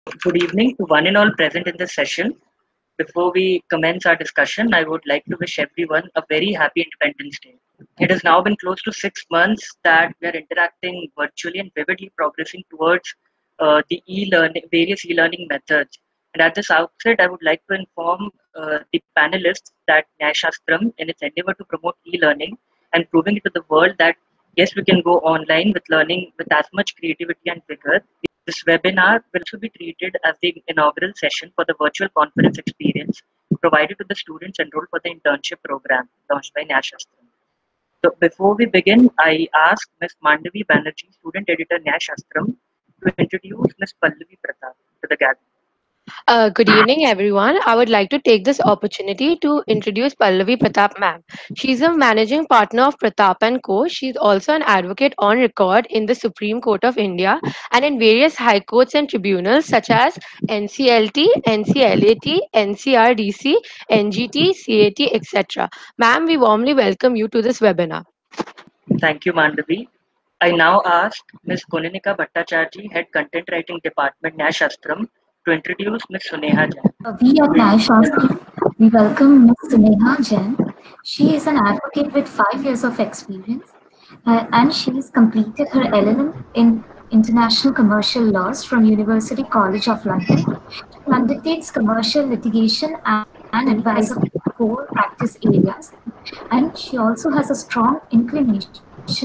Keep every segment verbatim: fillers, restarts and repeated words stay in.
Good evening to one and all present in this session. Before we commence our discussion, I would like to wish everyone a very happy Independence Day. It has now been close to six months that we are interacting virtually and vividly progressing towards uh, the e-learning, various e-learning methods. And at this outset, I would like to inform uh, the panelists that Nyayashastram, in its endeavor to promote e-learning and proving it to the world that yes, we can go online with learning with as much creativity and vigor. This webinar will also be treated as the inaugural session for the virtual conference experience provided to the students enrolled for the internship program launched by Nyayashastram. So before we begin, I ask Miz Mandavi Banerjee, student editor Nyayashastram, to introduce Miz Pallavi Pratap to the gathering. Uh, good evening, everyone. I would like to take this opportunity to introduce Pallavi Pratap ma'am. She's a managing partner of Pratap and Co. She's also an advocate on record in the Supreme Court of India and in various high courts and tribunals such as N C L T, N C L A T, N C R D C, N G T, C A T, et cetera. Ma'am, we warmly welcome you to this webinar. Thank you, Mandavi. I now ask Miz Konanika Bhattacharjee, Head Content Writing Department, Nyayashastram, to introduce Miz Suneha Jain. Uh, we at Nash Shastri, we welcome Miz Suneha Jain. She is an advocate with five years of experience uh, and she has completed her L L M in International Commercial Laws from University College of London. She undertakes commercial litigation and advisory core practice areas, and she also has a strong inclination towards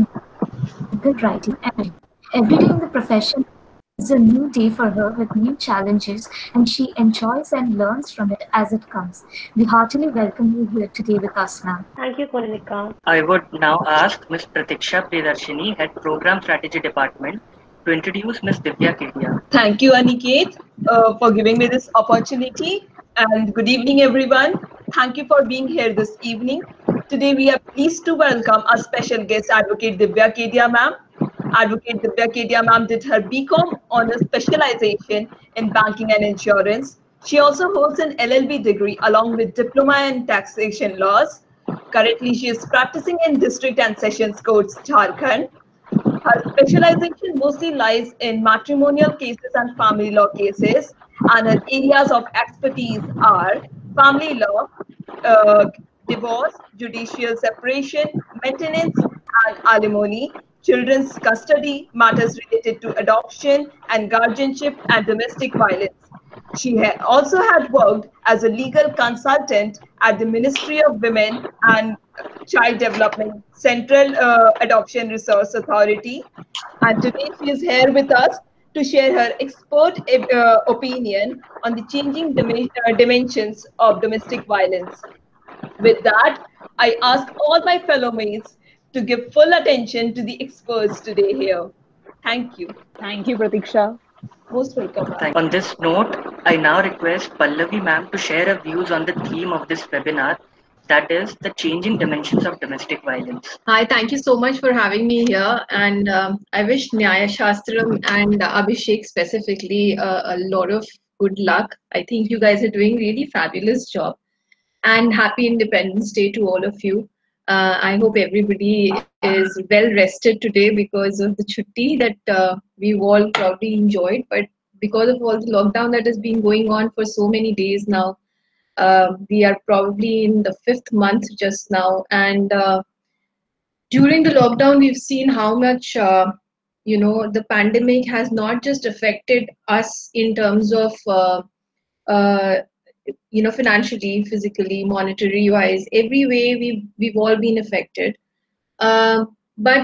legal writing and every day in the profession is a new day for her with new challenges, and she enjoys and learns from it as it comes. We heartily welcome you here today with us, ma'am. Thank you, Konika. I would now ask Miz Pratiksha Priyadarshini, Head Program Strategy Department, to introduce Miz Divya Kedia. Thank you, Aniket, uh, for giving me this opportunity. And good evening, everyone. Thank you for being here this evening. Today, we are pleased to welcome our special guest, Advocate Divya Kedia, ma'am. Advocate Divya Kedia, ma'am, did her B Com honors specialization in banking and insurance. She also holds an L L B degree along with diploma in taxation laws. Currently, she is practicing in District and Sessions Courts, Jharkhand. Her specialization mostly lies in matrimonial cases and family law cases, and her areas of expertise are family law, uh, divorce, judicial separation, maintenance and alimony, children's custody, matters related to adoption and guardianship, and domestic violence. She ha- also had worked as a legal consultant at the Ministry of Women and Child Development Central uh, Adoption Resource Authority. And today she is here with us to share her expert uh, opinion on the changing dim- uh, dimensions of domestic violence. With that, I ask all my fellow mates to give full attention to the experts today here. Thank you. Thank you, Pratiksha. Most welcome. Thank- On this note, I now request Pallavi ma'am to share her views on the theme of this webinar, that is the changing dimensions of domestic violence. Hi, thank you so much for having me here. And um, I wish Nyaya Shastram and Abhishek specifically uh, a lot of good luck. I think you guys are doing really fabulous job. And happy Independence Day to all of you. Uh, I hope everybody is well rested today because of the chutti that uh, we've all probably enjoyed. But because of all the lockdown that has been going on for so many days now, uh, we are probably in the fifth month just now. And uh, during the lockdown, we've seen how much, uh, you know, the pandemic has not just affected us in terms of uh, uh, you know, financially, physically, monetary wise, every way we've we've all been affected. Um, but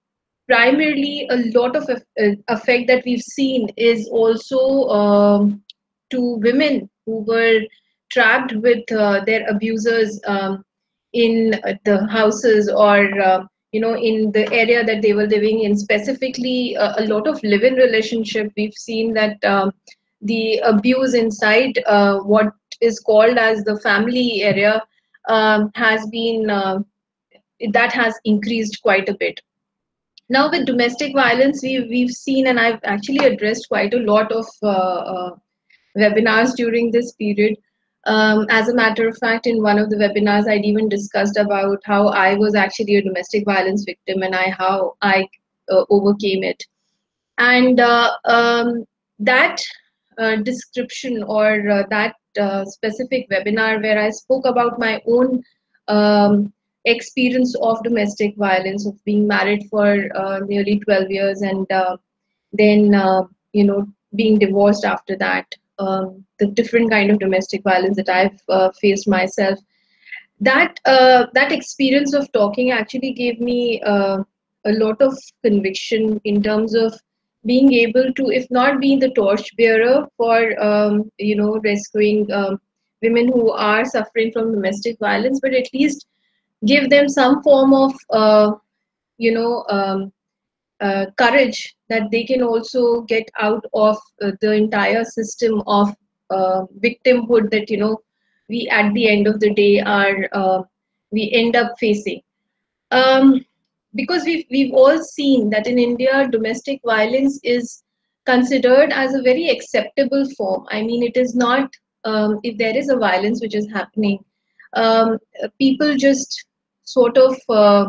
primarily, a lot of eff- uh, effect that we've seen is also um, to women who were trapped with uh, their abusers um, in uh, the houses or uh, you know in the area that they were living in. Specifically, uh, a lot of live-in relationship. We've seen that. Um, the abuse inside uh, what is called as the family area um, has been uh, that has increased quite a bit. Now with domestic violence, we've, we've seen, and I've actually addressed quite a lot of uh, uh, webinars during this period. Um, as a matter of fact, in one of the webinars, I'd even discussed about how I was actually a domestic violence victim and I how I uh, overcame it. And uh, um, that uh, description or uh, that uh, specific webinar where I spoke about my own um, experience of domestic violence, of being married for uh, nearly twelve years and uh, then, uh, you know, being divorced after that, um, the different kind of domestic violence that I've uh, faced myself. That uh, that experience of talking actually gave me uh, a lot of conviction in terms of being able to, if not being the torchbearer for um, you know rescuing um, women who are suffering from domestic violence, but at least give them some form of uh, you know um, uh, courage that they can also get out of uh, the entire system of uh, victimhood that you know we at the end of the day are uh, we end up facing. Um, because we've we've all seen that in India, domestic violence is considered as a very acceptable form. I mean, it is not um, if there is a violence which is happening, um, people just sort of uh,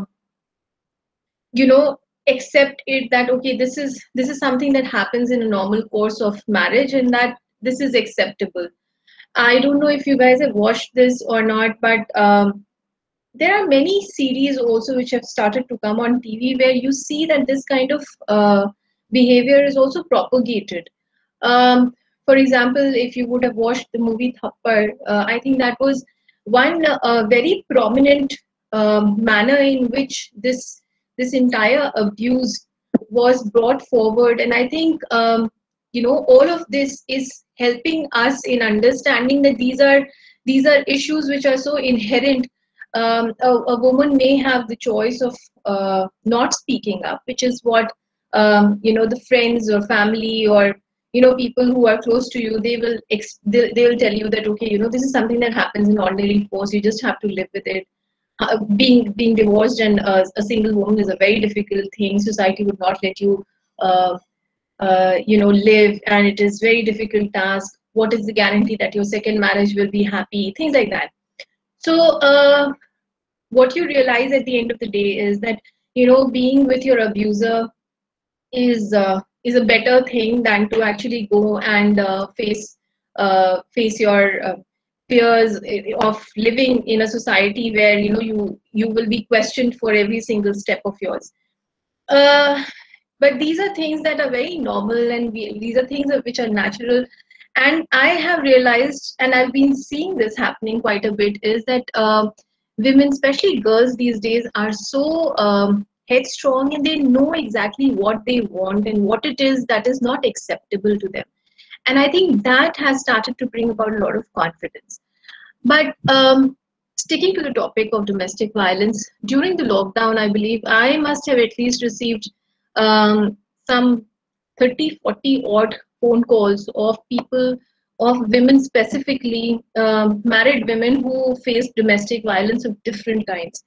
you know accept it that okay, this is this is something that happens in a normal course of marriage and that this is acceptable. I don't know if you guys have watched this or not, but um, there are many series also which have started to come on T V where you see that this kind of uh, behavior is also propagated. Um, for example, if you would have watched the movie Thappad, uh, I think that was one uh, very prominent um, manner in which this this entire abuse was brought forward, and I think um, you know all of this is helping us in understanding that these are these are issues which are so inherent. Um, a, a woman may have the choice of uh, not speaking up, which is what um, you know the friends or family or you know people who are close to you, they will ex- they, they will tell you that okay, you know this is something that happens in ordinary course, you just have to live with it. Uh, being being divorced and uh, a single woman is a very difficult thing. Society would not let you uh, uh, you know live, and it is very difficult task. What is the guarantee that your second marriage will be happy? Things like that. So uh, what you realize at the end of the day is that you know being with your abuser is uh, is a better thing than to actually go and uh, face uh, face your uh, fears of living in a society where you know you you will be questioned for every single step of yours. Uh, but these are things that are very normal, and we, these are things which are natural. And I have realized, and I've been seeing this happening quite a bit, is that uh, women, especially girls these days, are so um, headstrong, and they know exactly what they want and what it is that is not acceptable to them. And I think that has started to bring about a lot of confidence. But um, sticking to the topic of domestic violence, during the lockdown, I believe I must have at least received um, some thirty, forty odd phone calls of people, of women specifically, um, married women who faced domestic violence of different kinds.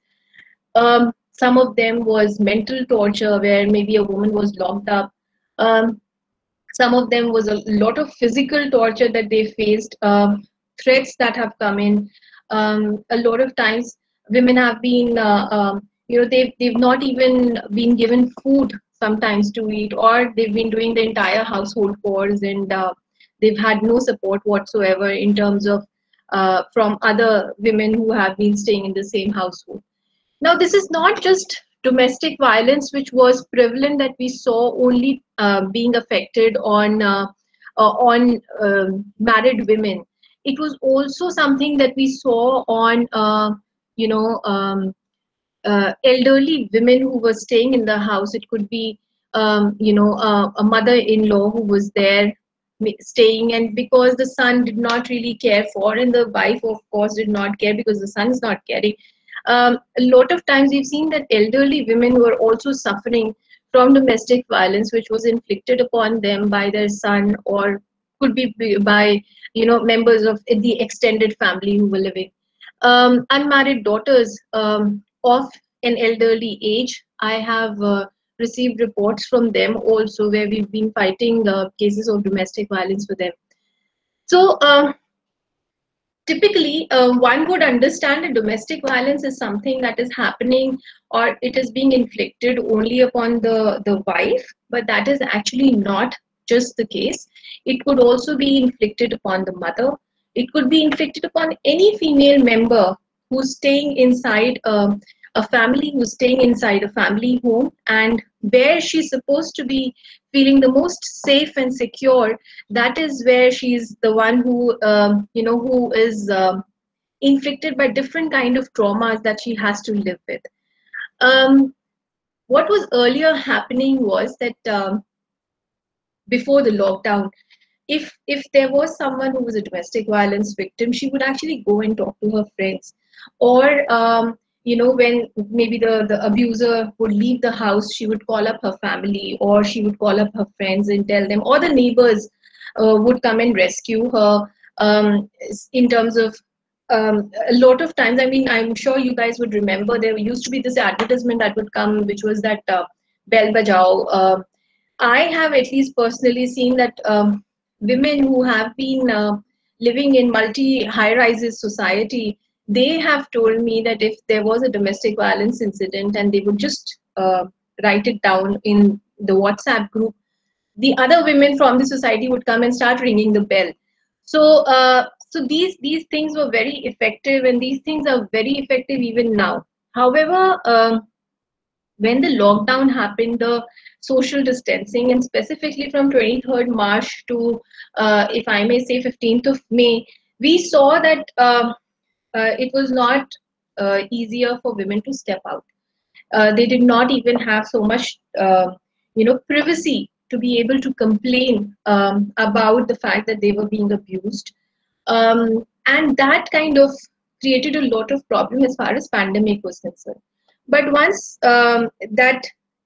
Um, some of them was mental torture, where maybe a woman was locked up. Um, some of them was a lot of physical torture that they faced, um, threats that have come in. Um, a lot of times, women have been, uh, um, you know, they've they've not even been given food sometimes to eat, or they've been doing the entire household chores, and uh, they've had no support whatsoever in terms of uh, from other women who have been staying in the same household. Now, this is not just domestic violence, which was prevalent that we saw only uh, being affected on uh, uh, on um, married women. It was also something that we saw on uh, you know um, uh, elderly women who were staying in the house. It could be um, you know uh, a mother-in-law who was there ma- staying, and because the son did not really care for, and the wife of course did not care because the son is not caring. Um, a lot of times we've seen that elderly women were also suffering from domestic violence, which was inflicted upon them by their son, or could be b- by you know members of the extended family who were living. Um, unmarried daughters um, of an elderly age, I have uh, received reports from them also, where we've been fighting uh, cases of domestic violence for them. So uh, typically, uh, one would understand that domestic violence is something that is happening, or it is being inflicted only upon the, the wife, but that is actually not just the case. It could also be inflicted upon the mother. It could be inflicted upon any female member who's staying inside a, a family, who's staying inside a family home, and where she's supposed to be feeling the most safe and secure. That is where she's the one who, um, you know, who is um, inflicted by different kind of traumas that she has to live with. Um, what was earlier happening was that um, before the lockdown, if if there was someone who was a domestic violence victim, she would actually go and talk to her friends, or um, you know, when maybe the the abuser would leave the house, she would call up her family, or she would call up her friends and tell them, or the neighbors uh, would come and rescue her. Um, in terms of um, a lot of times, I mean, I'm sure you guys would remember there used to be this advertisement that would come, which was that uh, Bell Bajao. Uh, I have at least personally seen that um, women who have been uh, living in multi high rises society, they have told me that if there was a domestic violence incident and they would just uh, write it down in the WhatsApp group, the other women from the society would come and start ringing the bell. So, uh, so these these things were very effective, and these things are very effective even now. However, um, when the lockdown happened, the social distancing, and specifically from twenty-third March to, uh, if I may say, fifteenth of May, we saw that uh, uh, it was not uh, easier for women to step out. Uh, they did not even have so much, uh, you know, privacy to be able to complain um, about the fact that they were being abused. Um, and that kind of created a lot of problem as far as pandemic was concerned. But once um, that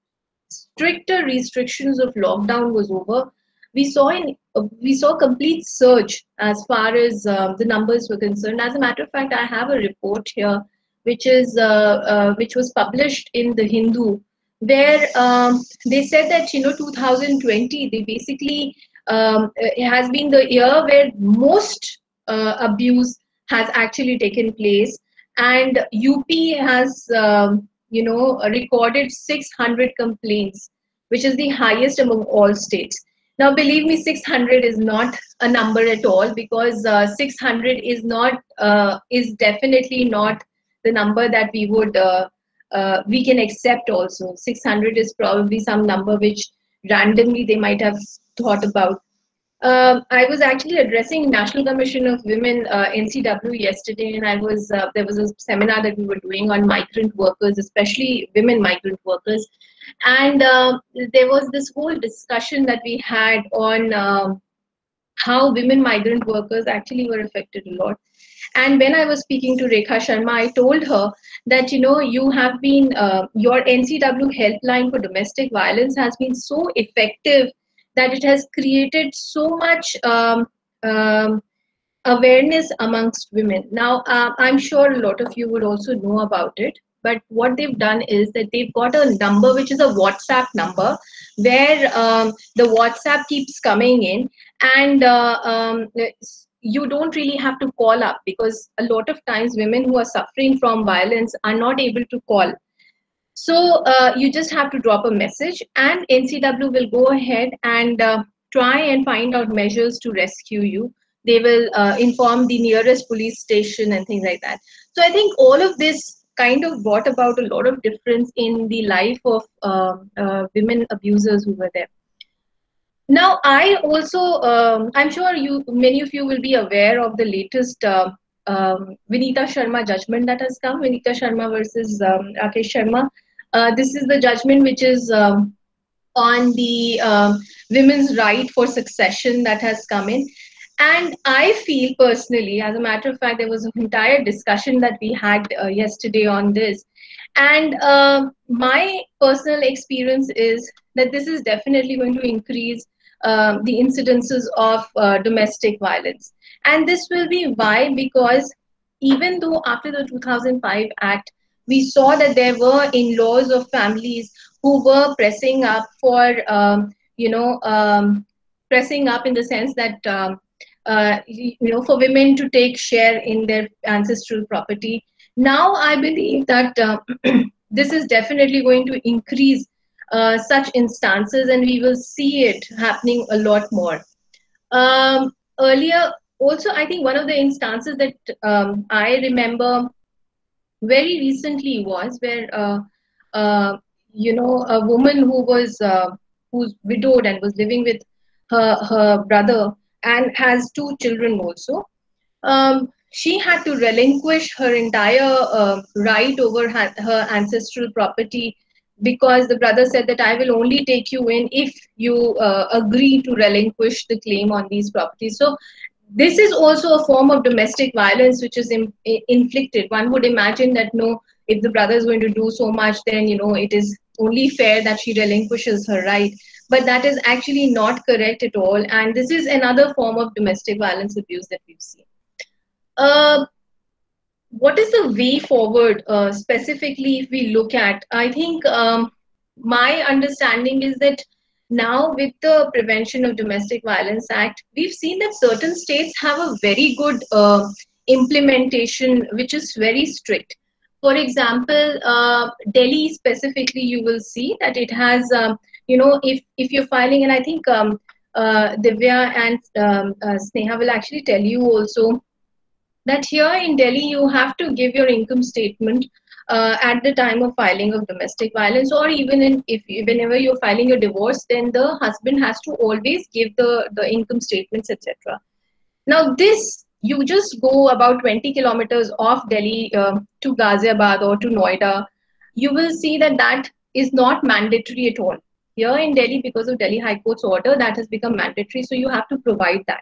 stricter restrictions of lockdown was over, we saw an, uh, we saw complete surge as far as uh, the numbers were concerned. As a matter of fact, I have a report here, which is uh, uh, which was published in the Hindu, where um, they said that, you know, two thousand twenty, they basically um, it has been the year where most uh, abuse has actually taken place, and U P has um, you know, recorded six hundred complaints, which is the highest among all states. Now, believe me, six hundred is not a number at all, because uh, six hundred is not uh, is definitely not the number that we would uh, uh, we can accept. Also, six hundred is probably some number which randomly they might have thought about. Um, I was actually addressing National Commission of Women, uh, N C W, yesterday, and I was uh, there was a seminar that we were doing on migrant workers, especially women migrant workers, and uh, there was this whole discussion that we had on um how women migrant workers actually were affected a lot. And when I was speaking to Rekha Sharma, I told her that, you know, you have been uh, your N C W helpline for domestic violence has been so effective that it has created so much um, um, awareness amongst women. Now, uh, I'm sure a lot of you would also know about it, but what they've done is that they've got a number which is a WhatsApp number, where um, the WhatsApp keeps coming in, and uh, um, you don't really have to call up, because a lot of times women who are suffering from violence are not able to call. So uh, you just have to drop a message, and N C W will go ahead and uh, try and find out measures to rescue you. They will uh, inform the nearest police station and things like that. So I think all of this kind of brought about a lot of difference in the life of uh, uh, women abusers who were there. Now, I also, um, I'm sure you, many of you will be aware of the latest uh, um, Vinita Sharma judgment that has come, Vinita Sharma versus um, Rakesh Sharma. Uh, this is the judgment which is um, on the um, women's right for succession that has come in. And I feel personally, as a matter of fact, there was an entire discussion that we had uh, yesterday on this. And uh, my personal experience is that this is definitely going to increase uh, the incidences of uh, domestic violence. And this will be why, because even though after the two thousand five Act, we saw that there were in-laws of families who were pressing up for, um, you know, um, pressing up in the sense that, um, uh, you know, for women to take share in their ancestral property. Now, I believe that uh, this is definitely going to increase uh, such instances, and we will see it happening a lot more. Um, earlier, also, I think one of the instances that um, I remember very recently was where, uh, uh, you know, a woman who was uh, who's widowed and was living with her her brother and has two children also. Um, she had to relinquish her entire uh, right over ha- her ancestral property because the brother said that I will only take you in if you uh, agree to relinquish the claim on these properties. So this is also a form of domestic violence which is in, inflicted. One would imagine that no, if the brother is going to do so much, then you know it is only fair that she relinquishes her right. But that is actually not correct at all, and this is another form of domestic violence abuse that we've seen. Uh, what is the way forward, uh, specifically, if we look at? I think um, my understanding is that now, with the Prevention of Domestic Violence Act, we've seen that certain states have a very good uh, implementation, which is very strict. For example, uh, Delhi specifically, you will see that it has, um, you know, if, if you're filing, and I think um, uh, Divya and um, uh, Sneha will actually tell you also that here in Delhi, you have to give your income statement uh, at the time of filing of domestic violence, or even in if whenever you're filing a divorce, then the husband has to always give the the income statements, et cetera. Now, this you just go about twenty kilometers off Delhi uh, to Ghaziabad or to Noida, you will see that that is not mandatory at all. Here in Delhi, because of Delhi High Court's order, that has become mandatory, so you have to provide that.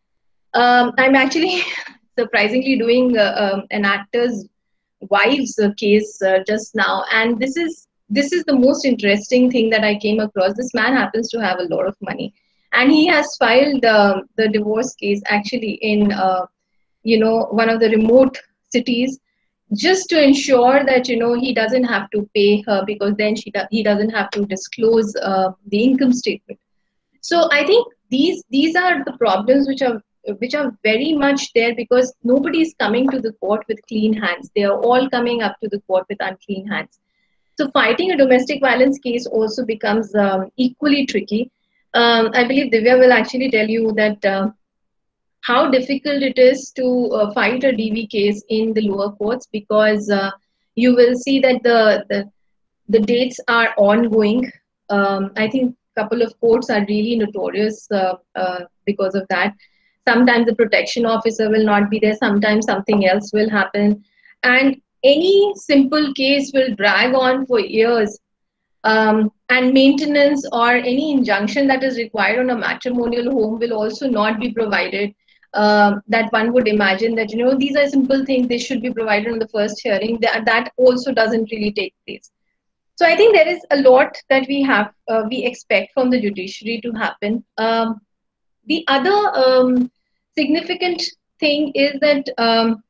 Um, I'm actually surprisingly doing uh, um, an actor's wife's uh, case uh, just now, and this is this is the most interesting thing that I came across. This man happens to have a lot of money, and he has filed um the divorce case actually in uh, you know one of the remote cities, just to ensure that you know he doesn't have to pay her, because then she do- he doesn't have to disclose uh, the income statement. So I think these these are the problems which are which are very much there, because nobody is coming to the court with clean hands. They are all coming up to the court with unclean hands. So fighting a domestic violence case also becomes um, equally tricky. Um, I believe Divya will actually tell you that uh, how difficult it is to uh, fight a D V case in the lower courts, because uh, you will see that the, the the dates are ongoing. Um, I think a couple of courts are really notorious uh, uh, because of that. Sometimes the protection officer will not be there, sometimes something else will happen. And any simple case will drag on for years. Um, and maintenance or any injunction that is required on a matrimonial home will also not be provided. Um, that one would imagine that, you know, these are simple things, they should be provided in the first hearing. That, that also doesn't really take place. So I think there is a lot that we have, uh, we expect from the judiciary to happen. Um, the other um, significant thing is that um,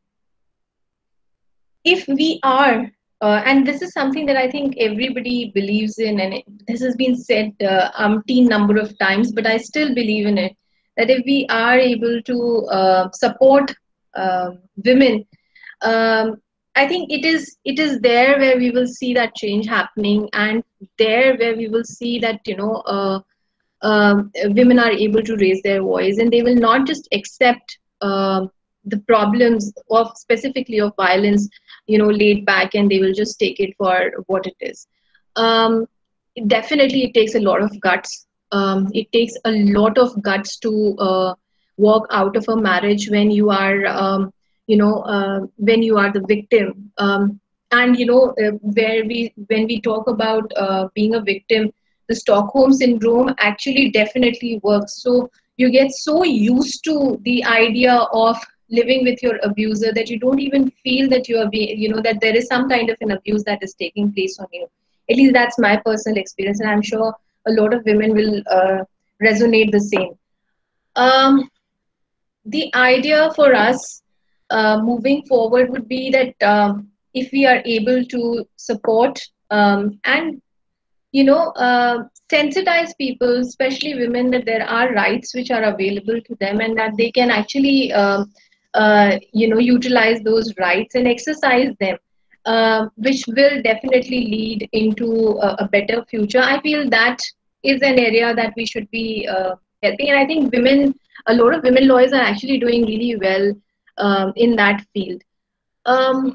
if we are, uh, and this is something that I think everybody believes in, and it, this has been said uh, umpteen number of times, but I still believe in it, that if we are able to uh, support uh, women, um, I think it is it is there where we will see that change happening, and there where we will see that you know uh, um, women are able to raise their voice, and they will not just accept um the problems of specifically of violence, you know, laid back, and they will just take it for what it is. Um, definitely, it takes a lot of guts. Um, it takes a lot of guts to uh, walk out of a marriage when you are. Um, you know uh, when you are the victim, um, and you know uh, where we when we talk about uh, being a victim, the Stockholm syndrome actually definitely works. So you get so used to the idea of living with your abuser that you don't even feel that you are being, you know, that there is some kind of an abuse that is taking place on you. At least that's my personal experience, and I'm sure a lot of women will uh, resonate the same. um, the idea for us uh, moving forward would be that um, if we are able to support um, and you know uh, sensitize people, especially women, that there are rights which are available to them, and that they can actually um, uh, you know utilize those rights and exercise them. uh, which will definitely lead into a, a better future. I feel that is an area that we should be uh, helping, and I think women, a lot of women lawyers are actually doing really well um, in that field. Um,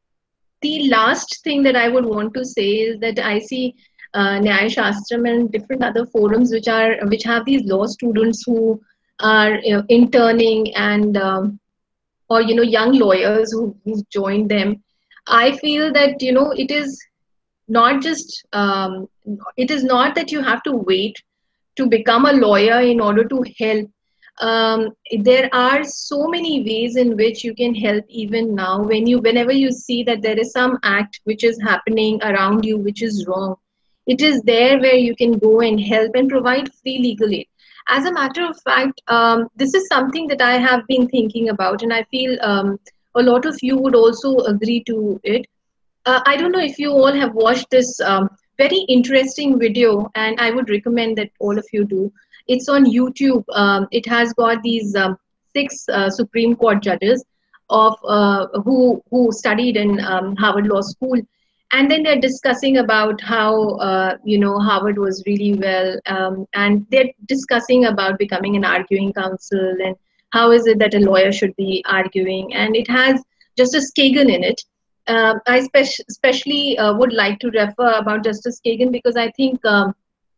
the last thing that I would want to say is that I see uh, Nyaya Shastram and different other forums which are which have these law students who are, you know, interning and um, or, you know, young lawyers who who've joined them. I feel that, you know, it is not just um, it is not that you have to wait to become a lawyer in order to help. Um, there are so many ways in which you can help even now. When you whenever you see that there is some act which is happening around you which is wrong, it is there where you can go and help and provide free legal aid. As a matter of fact, um, this is something that I have been thinking about, and I feel um, a lot of you would also agree to it. uh, I don't know if you all have watched this um, very interesting video, and I would recommend that all of you do. It's on YouTube. Um, it has got these um, six uh, Supreme Court judges of uh, who who studied in um, Harvard Law School, and then they're discussing about how uh, you know Harvard was really well, um, and they're discussing about becoming an arguing counsel and how is it that a lawyer should be arguing, and it has Justice Kagan in it. um, I spec- especially uh, would like to refer about Justice Kagan because I think um,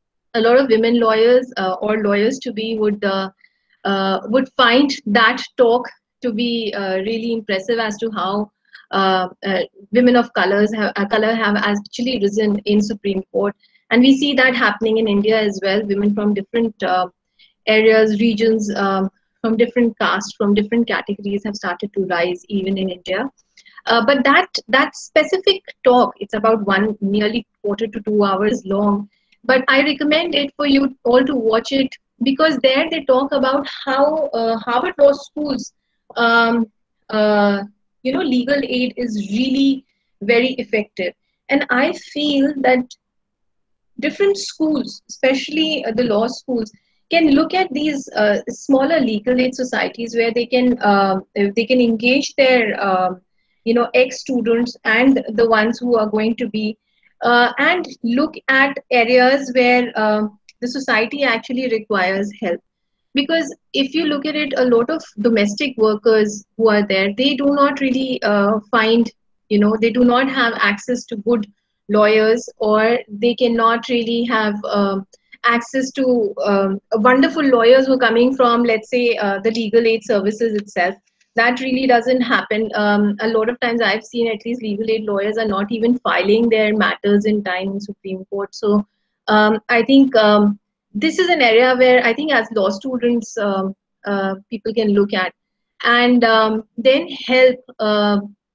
a lot of women lawyers uh, or lawyers to be would uh, uh, would find that talk to be uh, really impressive as to how uh, uh, women of colors have, uh, color have actually risen in Supreme Court, and we see that happening in India as well. Women from different uh, areas, regions, um, from different castes, from different categories have started to rise even in India. Uh, but that that specific talk, it's about one nearly quarter to two hours long. But I recommend it for you all to watch it because there they talk about how uh, Harvard Law School's um, uh, you know legal aid is really very effective, and I feel that different schools, especially uh, the law schools, can look at these uh, smaller legal aid societies where they can uh, they can engage their um, you know ex students and the ones who are going to be uh, and look at areas where um the society actually requires help. Because if you look at it, a lot of domestic workers who are there, they do not really uh, find, you know they do not have access to good lawyers, or they cannot really have um, access to um, wonderful lawyers who are coming from, let's say, uh, the legal aid services itself. That really doesn't happen. Um, a lot of times I've seen at least legal aid lawyers are not even filing their matters in time in Supreme Court. So um, I think um, this is an area where I think as law students, um, uh, people can look at and um, then help uh,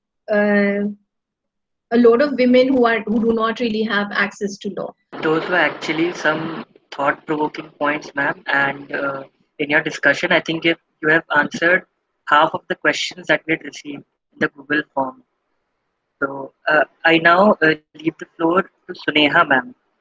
uh, a lot of women who are who do not really have access to law. Those were actually some thought-provoking points, ma'am. And uh, in your discussion, I think if you have answered half of the questions that we had received in the Google form. So uh, I now uh, leave the floor to Suneha, ma'am.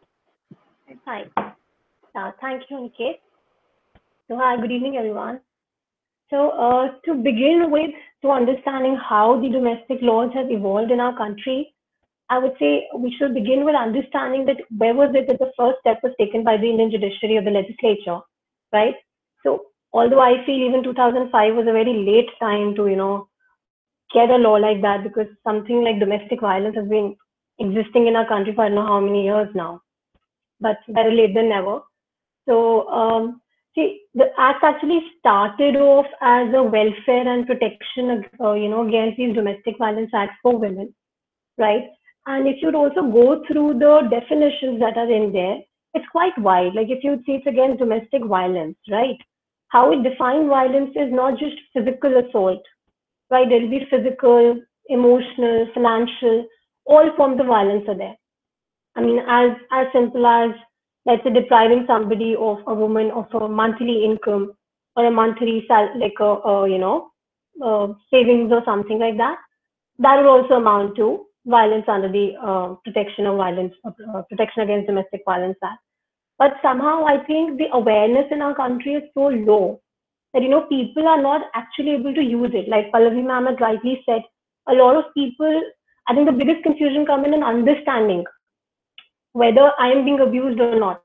Hi. Uh, thank you, Aniket. So, hi, good evening, everyone. So, uh, to begin with, to understanding how the domestic laws have evolved in our country, I would say we should begin with understanding that where was it that the first step was taken by the Indian judiciary or the legislature, right? So, although I feel even two thousand five was a very late time to, you know, get a law like that because something like domestic violence has been existing in our country for I don't know how many years now, but better late than never. So, um, see, the act actually started off as a welfare and protection, uh, you know, against these domestic violence acts for women, right? And if you'd also go through the definitions that are in there, it's quite wide. Like if you'd see it's against domestic violence, right? How it defines violence is not just physical assault, right? There'll be physical, emotional, financial, all forms of violence are there. I mean, as as simple as let's say depriving somebody of a woman of a monthly income or a monthly sal- like a, a you know uh, savings or something like that. That would also amount to violence under the uh, protection of violence uh, protection against domestic violence act. But somehow I think the awareness in our country is so low that you know people are not actually able to use it. Like Pallavi ma'am had rightly said, a lot of people I think the biggest confusion comes in an understanding whether I am being abused or not.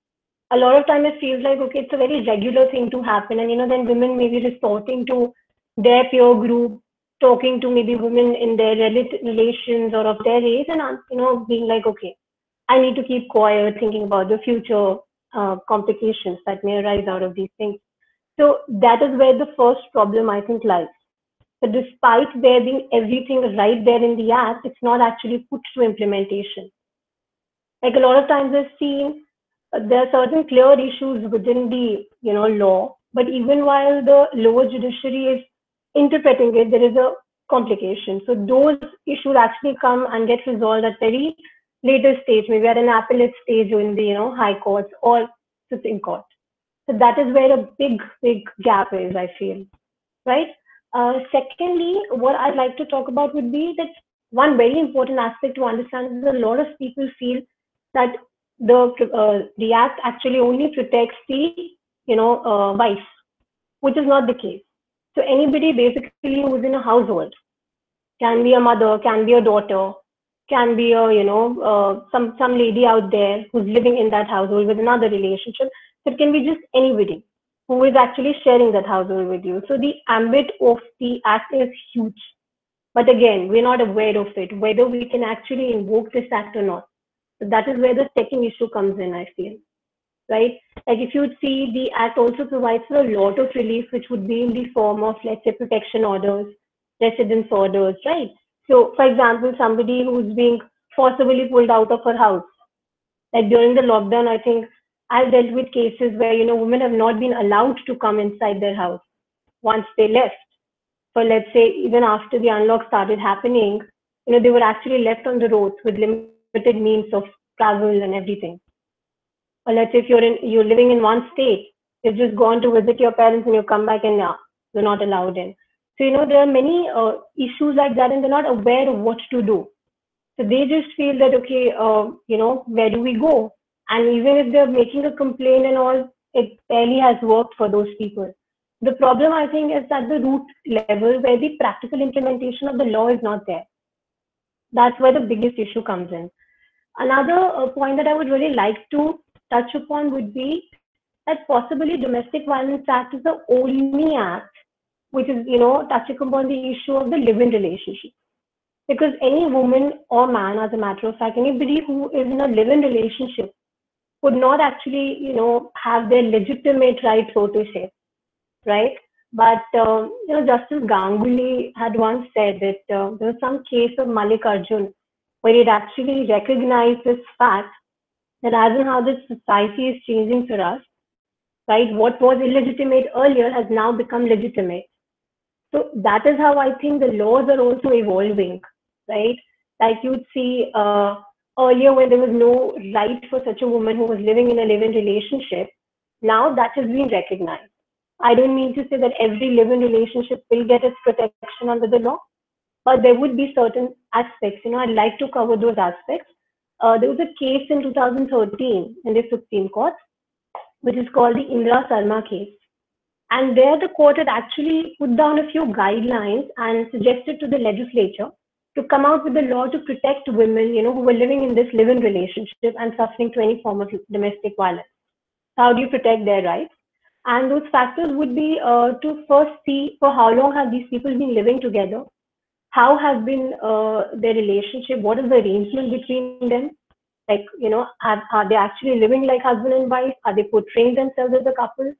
A lot of time it feels like, okay, it's a very regular thing to happen. And, you know, then women may be resorting to their peer group, talking to maybe women in their relations or of their age, and, you know, being like, okay, I need to keep quiet, thinking about the future uh, complications that may arise out of these things. So that is where the first problem, I think, lies. So despite there being everything right there in the act, it's not actually put to implementation. Like a lot of times I've seen uh, there are certain clear issues within the you know law, but even while the lower judiciary is interpreting it, there is a complication. So those issues actually come and get resolved at very later stage, maybe at an appellate stage or in the you know high courts or Supreme Court. So that is where a big, big gap is, I feel, right? Uh, secondly, what I'd like to talk about would be that one very important aspect to understand is a lot of people feel that the uh, the act actually only protects the you know uh, wife, which is not the case. So anybody basically who's in a household, can be a mother, can be a daughter, can be a you know uh, some some lady out there who's living in that household with another relationship. So it can be just anybody who is actually sharing that household with you. So the ambit of the act is huge. But again, we're not aware of it, whether we can actually invoke this act or not. So that is where the second issue comes in, I feel, right? Like if you see, the act also provides for a lot of relief, which would be in the form of, let's say, protection orders, residence orders, right? So, for example, somebody who's being forcibly pulled out of her house, like during the lockdown, I think I've dealt with cases where, you know, women have not been allowed to come inside their house once they left. For, let's say, even after the unlock started happening, you know, they were actually left on the roads with limited means of travel and everything. Or let's say if you're in, you're living in one state, you've just gone to visit your parents and you come back and yeah, you're not allowed in. So, you know, there are many uh, issues like that and they're not aware of what to do. So they just feel that, okay, uh, you know, where do we go? And even if they're making a complaint and all, it barely has worked for those people. The problem, I think, is at the root level where the practical implementation of the law is not there. That's where the biggest issue comes in. Another uh, point that I would really like to touch upon would be that possibly Domestic Violence Act is the only act which is, you know, touching upon the issue of the live-in relationship. Because any woman or man, as a matter of fact, anybody who is in a live-in relationship would not actually, you know, have their legitimate right, so to say, right? But, um, you know, Justice Ganguly had once said that uh, there was some case of Malik Arjun where it actually recognized this fact that as in how this society is changing for us, right? What was illegitimate earlier has now become legitimate. So that is how I think the laws are also evolving, right? Like you'd see uh, earlier when there was no right for such a woman who was living in a live-in relationship, now that has been recognized. I don't mean to say that every live-in relationship will get its protection under the law, but there would be certain aspects. You know, I'd like to cover those aspects. Uh, there was a case in two thousand thirteen in the Supreme Court, which is called the Indra Sarma case. And there the court had actually put down a few guidelines and suggested to the legislature to come out with a law to protect women, you know, who were living in this live-in relationship and suffering to any form of domestic violence. How do you protect their rights? And those factors would be uh, to first see for how long have these people been living together, how has been uh, their relationship, what is the arrangement between them, like, you know, are, are they actually living like husband and wife, are they portraying themselves as a couple,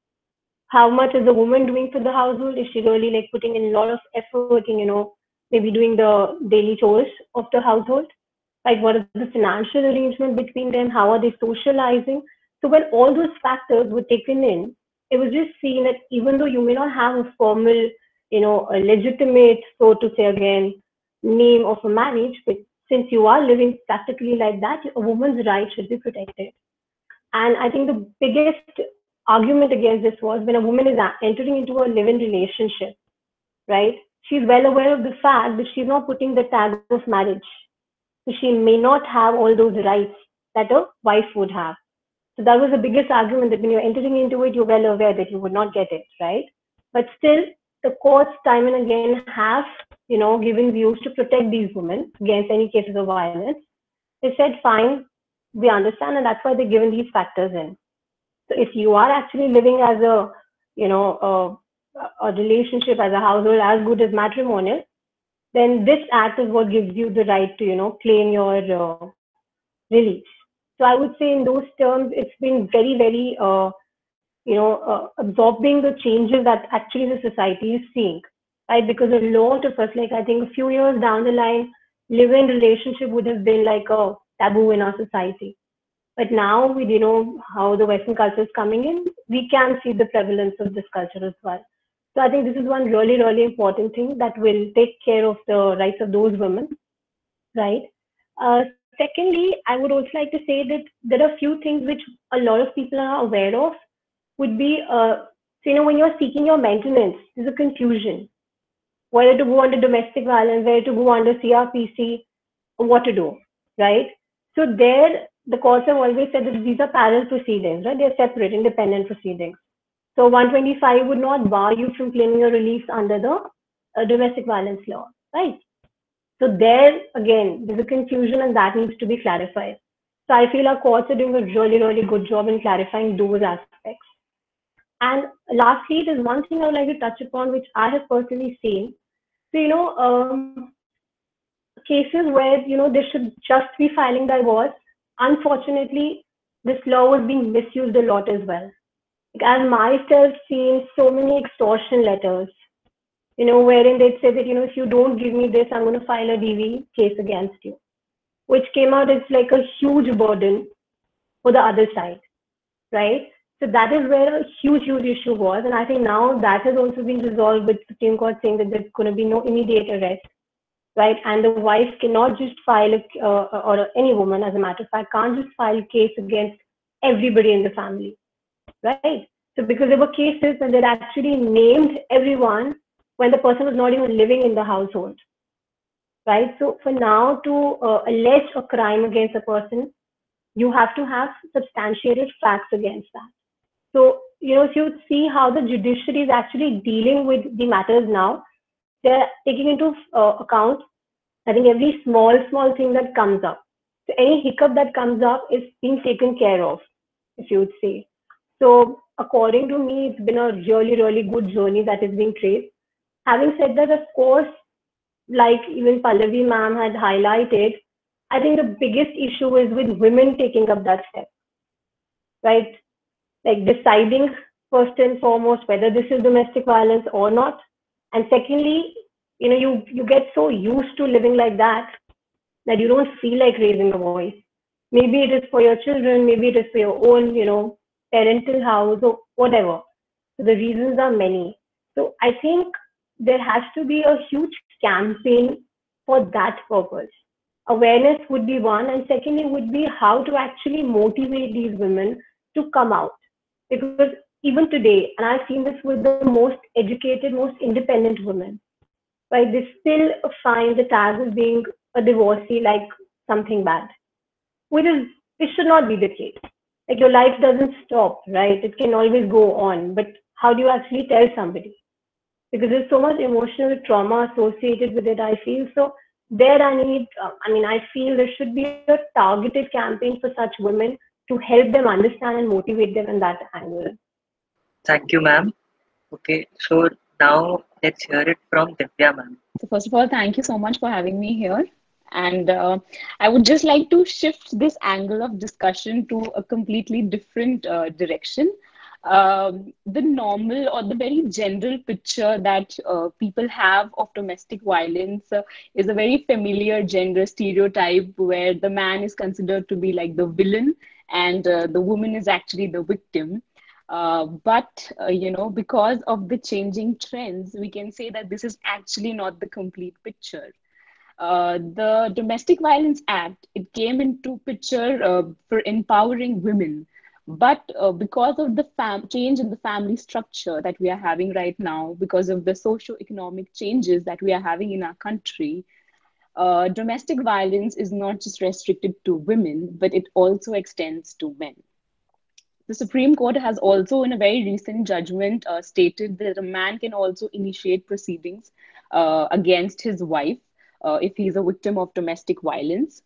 how much is the woman doing for the household, is she really like putting in a lot of effort in, you know, maybe doing the daily chores of the household, like what is the financial arrangement between them, how are they socializing. So when all those factors were taken in, it was just seen that even though you may not have a formal, you know, a legitimate, so to say again, name of a marriage, but since you are living practically like that, a woman's rights should be protected. And I think the biggest argument against this was when a woman is entering into a live-in relationship, right? She's well aware of the fact that she's not putting the tag of marriage. So she may not have all those rights that a wife would have. So that was the biggest argument, that when you're entering into it, you're well aware that you would not get it, right? But still, the courts time and again have you know, given views to protect these women against any cases of violence. They said, fine, we understand, and that's why they're given these factors in. So if you are actually living as a, you know, a, a relationship as a household as good as matrimonial, then this act is what gives you the right to, you know, claim your uh, release. So I would say in those terms, it's been very, very, uh, you know, uh, absorbing the changes that actually the society is seeing, right? Because a lot of us, like I think a few years down the line, live-in relationship would have been like a taboo in our society. But now with, you know, how the Western culture is coming in, we can see the prevalence of this culture as well. So I think this is one really, really important thing that will take care of the rights of those women, right? Uh, secondly, I would also like to say that there are a few things which a lot of people are aware of would be, uh, so, you know, when you're seeking your maintenance, there's a confusion whether to go under domestic violence, whether to go under C R P C, or what to do, right? So there, the courts have always said that these are parallel proceedings, right? They're separate, independent proceedings. So one twenty-five would not bar you from claiming your relief under the uh, domestic violence law, right? So there, again, there's a confusion and that needs to be clarified. So I feel our courts are doing a really, really good job in clarifying those aspects. And lastly, there's one thing I would like to touch upon, which I have personally seen. So, you know, um, cases where, you know, they should just be filing divorce, unfortunately, this law was being misused a lot as well. Like, I've myself seen so many extortion letters, you know, wherein they'd say that, you know, if you don't give me this, I'm going to file a D V case against you, which came out as like a huge burden for the other side, right? So that is where a huge, huge issue was. And I think now that has also been resolved with the Supreme Court saying that there's going to be no immediate arrest, right? And the wife cannot just file, a, uh, or any woman, as a matter of fact, can't just file a case against everybody in the family, right? So because there were cases and they'd actually named everyone when the person was not even living in the household, right? So for now to uh, allege a crime against a person, you have to have substantiated facts against that. So, you know, if you see how the judiciary is actually dealing with the matters now, they're taking into uh, account, I think, every small, small thing that comes up. So any hiccup that comes up is being taken care of, if you would say. So according to me, it's been a really, really good journey that is being traced. Having said that, of course, like even Pallavi ma'am had highlighted, I think the biggest issue is with women taking up that step, right? Like deciding first and foremost whether this is domestic violence or not. And secondly, you know, you, you get so used to living like that that you don't feel like raising a voice. Maybe it is for your children, maybe it is for your own, you know, parental house or whatever. So the reasons are many. So I think there has to be a huge campaign for that purpose. Awareness would be one, and secondly would be how to actually motivate these women to come out. Because even today, and I've seen this with the most educated, most independent women, right? They still find the tag as being a divorcee like something bad, which is, it should not be the case. Like your life doesn't stop, right? It can always go on, but how do you actually tell somebody? Because there's so much emotional trauma associated with it, I feel. So there I need, uh, I mean, I feel there should be a targeted campaign for such women to help them understand and motivate them in that angle. Thank you, ma'am. Okay, so now let's hear it from Divya, ma'am. So first of all, thank you so much for having me here. And uh, I would just like to shift this angle of discussion to a completely different uh, direction. Um, the normal or the very general picture that uh, people have of domestic violence uh, is a very familiar gender stereotype where the man is considered to be like the villain and uh, the woman is actually the victim. Uh, but, uh, you know, because of the changing trends, we can say that this is actually not the complete picture. Uh, the Domestic Violence Act, it came into picture uh, for empowering women. But uh, because of the fam- change in the family structure that we are having right now, because of the socio-economic changes that we are having in our country, uh, domestic violence is not just restricted to women, but it also extends to men. The Supreme Court has also, in a very recent judgment, uh, stated that a man can also initiate proceedings uh, against his wife uh, if he's a victim of domestic violence.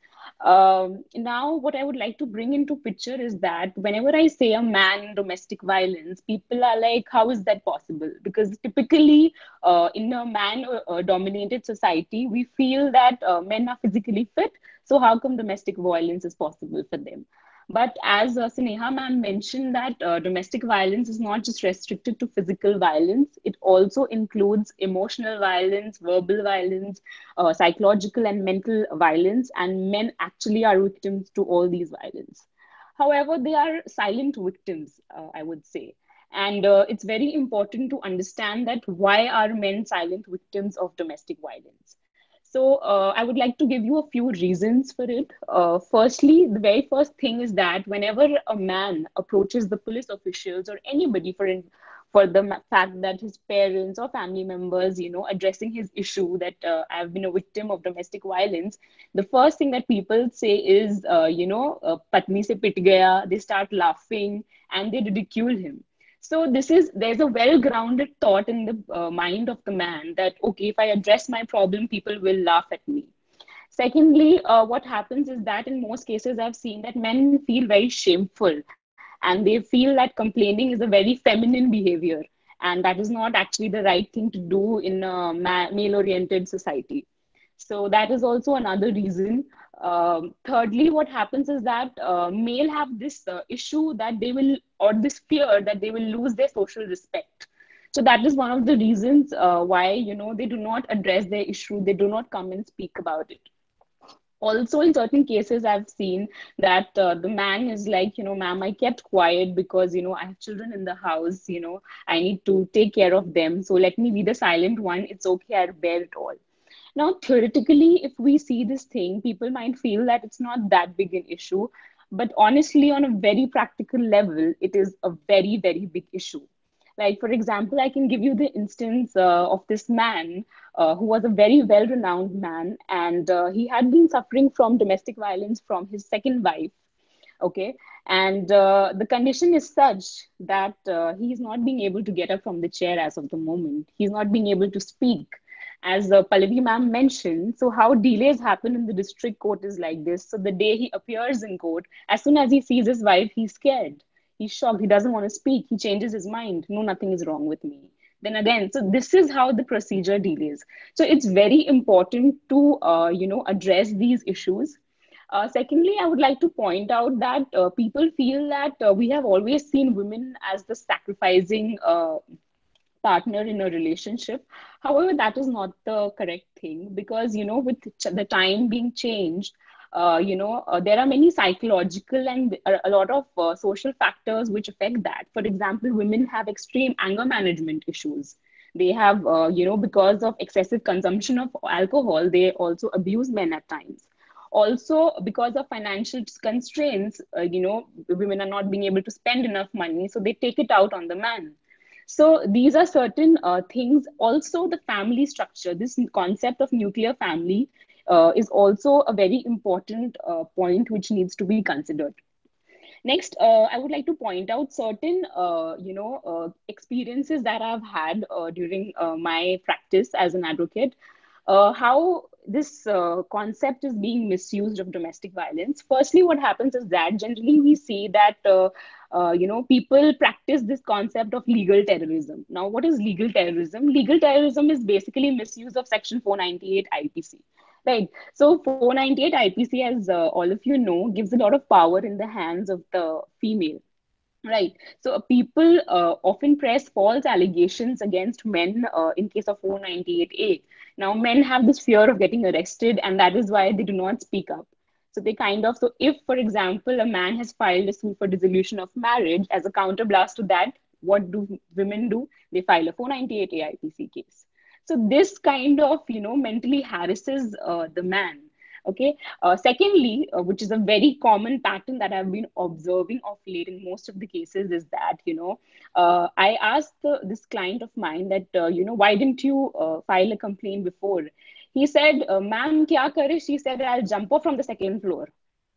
Um, now, what I would like to bring into picture is that whenever I say a man in domestic violence, people are like, how is that possible? Because typically, uh, in a man-dominated society, we feel that uh, men are physically fit. So how come domestic violence is possible for them? But as uh, Sneha ma'am mentioned, that uh, domestic violence is not just restricted to physical violence, it also includes emotional violence, verbal violence, uh, psychological and mental violence, and men actually are victims to all these violence. However, they are silent victims, uh, I would say. And uh, it's very important to understand that why are men silent victims of domestic violence? So uh, I would like to give you a few reasons for it. Uh, firstly, the very first thing is that whenever a man approaches the police officials or anybody for in, for the ma- fact that his parents or family members, you know, addressing his issue that uh, I've been a victim of domestic violence, the first thing that people say is, uh, you know, uh, "Patni se pit gaya." They start laughing and they ridicule him. So this is there's a well-grounded thought in the uh, mind of the man that okay, if I address my problem, people will laugh at me. Secondly, uh, what happens is that in most cases, I've seen that men feel very shameful and they feel that complaining is a very feminine behavior, and that is not actually the right thing to do in a ma- male-oriented society. So that is also another reason. Um, thirdly, what happens is that uh, male have this uh, issue that they will, or this fear that they will lose their social respect. So that is one of the reasons uh, why, you know, they do not address their issue. They do not come and speak about it. Also, in certain cases, I've seen that uh, the man is like, you know, ma'am, I kept quiet because, you know, I have children in the house, you know, I need to take care of them. So let me be the silent one. It's okay. I'll bear it all. Now, theoretically, if we see this thing, people might feel that it's not that big an issue. But honestly, on a very practical level, it is a very, very big issue. Like, for example, I can give you the instance uh, of this man uh, who was a very well renowned man, and uh, he had been suffering from domestic violence from his second wife. Okay. And uh, the condition is such that uh, he's not being able to get up from the chair as of the moment. He's not being able to speak. As uh, Pallavi ma'am mentioned, so how delays happen in the district court is like this. So the day he appears in court, as soon as he sees his wife, he's scared. He's shocked. He doesn't want to speak. He changes his mind. No, nothing is wrong with me. Then again, so this is how the procedure delays. So it's very important to, uh, you know, address these issues. Uh, secondly, I would like to point out that uh, people feel that uh, we have always seen women as the sacrificing uh, partner in a relationship. However, that is not the correct thing because, you know, with ch- the time being changed, uh, you know, uh, there are many psychological and a, a lot of uh, social factors which affect that. For example, women have extreme anger management issues. They have, uh, you know, because of excessive consumption of alcohol, they also abuse men at times. Also, because of financial constraints, uh, you know, women are not being able to spend enough money, so they take it out on the man. So these are certain uh, things. Also, the family structure, this concept of nuclear family uh, is also a very important uh, point which needs to be considered. Next, uh, I would like to point out certain, uh, you know, uh, experiences that I've had uh, during uh, my practice as an advocate. Uh, how this uh, concept is being misused of domestic violence. Firstly, what happens is that generally we see that, uh, uh, you know, people practice this concept of legal terrorism. Now, what is legal terrorism? Legal terrorism is basically misuse of Section four ninety-eight I P C. Right. So four ninety-eight I P C, as uh, all of you know, gives a lot of power in the hands of the female. Right. So uh, people uh, often press false allegations against men uh, in case of four ninety-eight A. Now, men have this fear of getting arrested, and that is why they do not speak up. So they kind of, so if, for example, a man has filed a suit for dissolution of marriage, as a counterblast to that, what do women do? They file a four ninety-eight A I P C case. So this kind of, you know, mentally harasses uh, the man. Okay. Uh, secondly, uh, which is a very common pattern that I've been observing of late in most of the cases, is that, you know, uh, I asked uh, this client of mine that, uh, you know, why didn't you uh, file a complaint before? He said, uh, ma'am, kya kare? She said, I'll jump off from the second floor.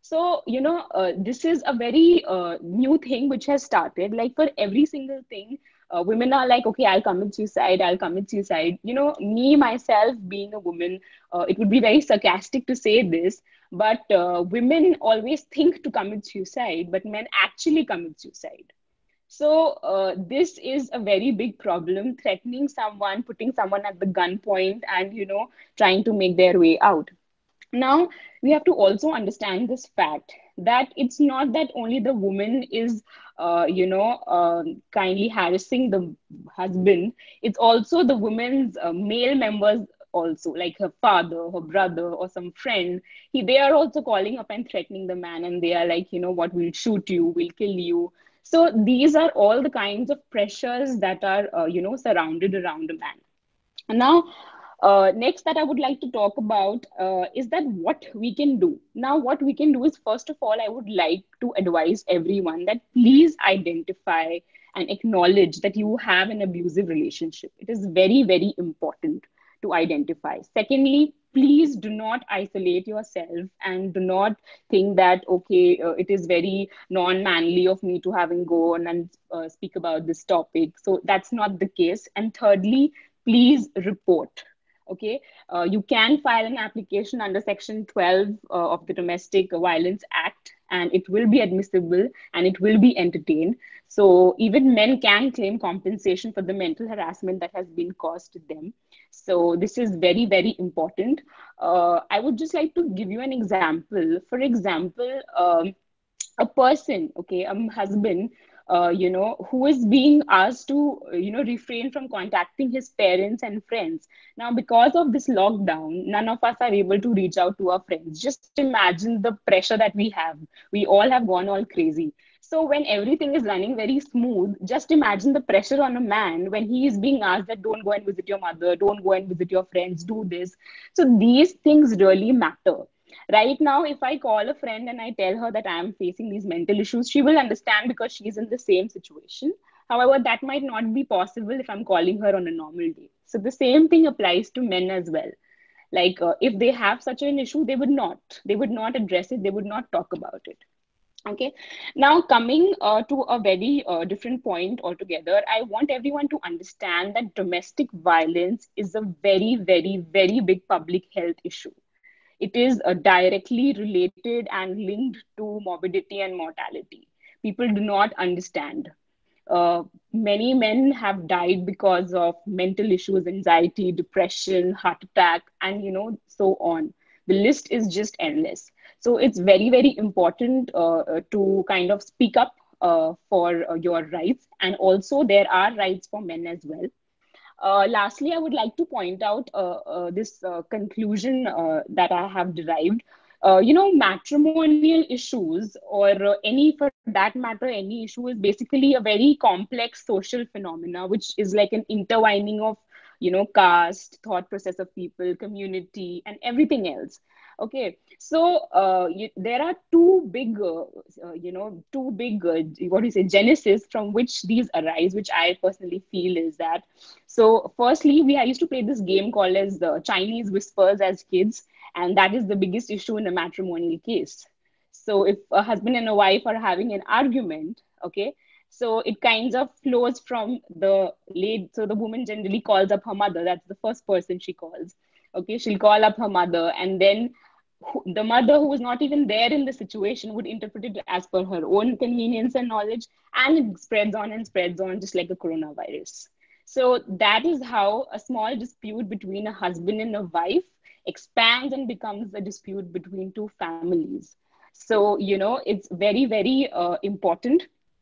So, you know, uh, this is a very uh, new thing which has started. Like for every single thing, uh, women are like, okay, I'll commit suicide, I'll commit suicide. You know, me, myself, being a woman, uh, it would be very sarcastic to say this, but uh, women always think to commit suicide, but men actually commit suicide. So, uh, this is a very big problem, threatening someone, putting someone at the gunpoint, and, you know, trying to make their way out. Now, we have to also understand this fact that it's not that only the woman is, uh, you know, um kindly harassing the husband. It's also the woman's uh, male members also, like her father, her brother, or some friend. He, they are also calling up and threatening the man, and they are like, you know what, we'll shoot you, we'll kill you. So these are all the kinds of pressures that are, uh, you know, surrounded around a man. And now, uh, next that I would like to talk about uh, is that what we can do. Now, what we can do is, first of all, I would like to advise everyone that please identify and acknowledge that you have an abusive relationship. It is very, very important to identify. Secondly, please do not isolate yourself and do not think that, okay, uh, it is very non-manly of me to having gone and uh, speak about this topic. So that's not the case. And thirdly, please report. Okay, uh, you can file an application under Section twelve uh, of the Domestic Violence Act, and it will be admissible and it will be entertained. So even men can claim compensation for the mental harassment that has been caused to them. So this is very, very important. Uh, I would just like to give you an example. For example, um, a person, okay, a husband, uh, you know, who is being asked to, uh, you know, refrain from contacting his parents and friends. Now, because of this lockdown, none of us are able to reach out to our friends. Just imagine the pressure that we have. We all have gone all crazy. So when everything is running very smooth, just imagine the pressure on a man when he is being asked that don't go and visit your mother, don't go and visit your friends, do this. So these things really matter. Right now, if I call a friend and I tell her that I am facing these mental issues, she will understand because she's in the same situation. However, that might not be possible if I'm calling her on a normal day. So the same thing applies to men as well. Like uh, if they have such an issue, they would not, they would not address it. They would not talk about it. Okay. Now coming uh, to a very uh, different point altogether, I want everyone to understand that domestic violence is a very, very, very big public health issue. It is uh, directly related and linked to morbidity and mortality. People do not understand. Uh, many men have died because of mental issues, anxiety, depression, heart attack, and you know, so on. The list is just endless. So it's very, very important uh, uh, to kind of speak up uh, for uh, your rights. And also there are rights for men as well. Uh, lastly, I would like to point out uh, uh, this uh, conclusion uh, that I have derived. Uh, you know, matrimonial issues, or uh, any, for that matter, any issue is basically a very complex social phenomena, which is like an intertwining of, you know, caste, thought process of people, community, and everything else. Okay, so uh, you, there are two big, uh, uh, you know, two big, uh, what do you say, genesis from which these arise, which I personally feel is that. So, firstly, we I used to play this game called as the Chinese whispers as kids, and that is the biggest issue in a matrimonial case. So, if a husband and a wife are having an argument, okay, so it kind of flows from the late. So the woman generally calls up her mother. That's the first person she calls. Okay, she'll call up her mother, and then the mother, who was not even there in the situation, would interpret it as per her own convenience and knowledge, and it spreads on and spreads on just like a coronavirus. So that is how a small dispute between a husband and a wife expands and becomes a dispute between two families. So, you know, it's very, very uh, important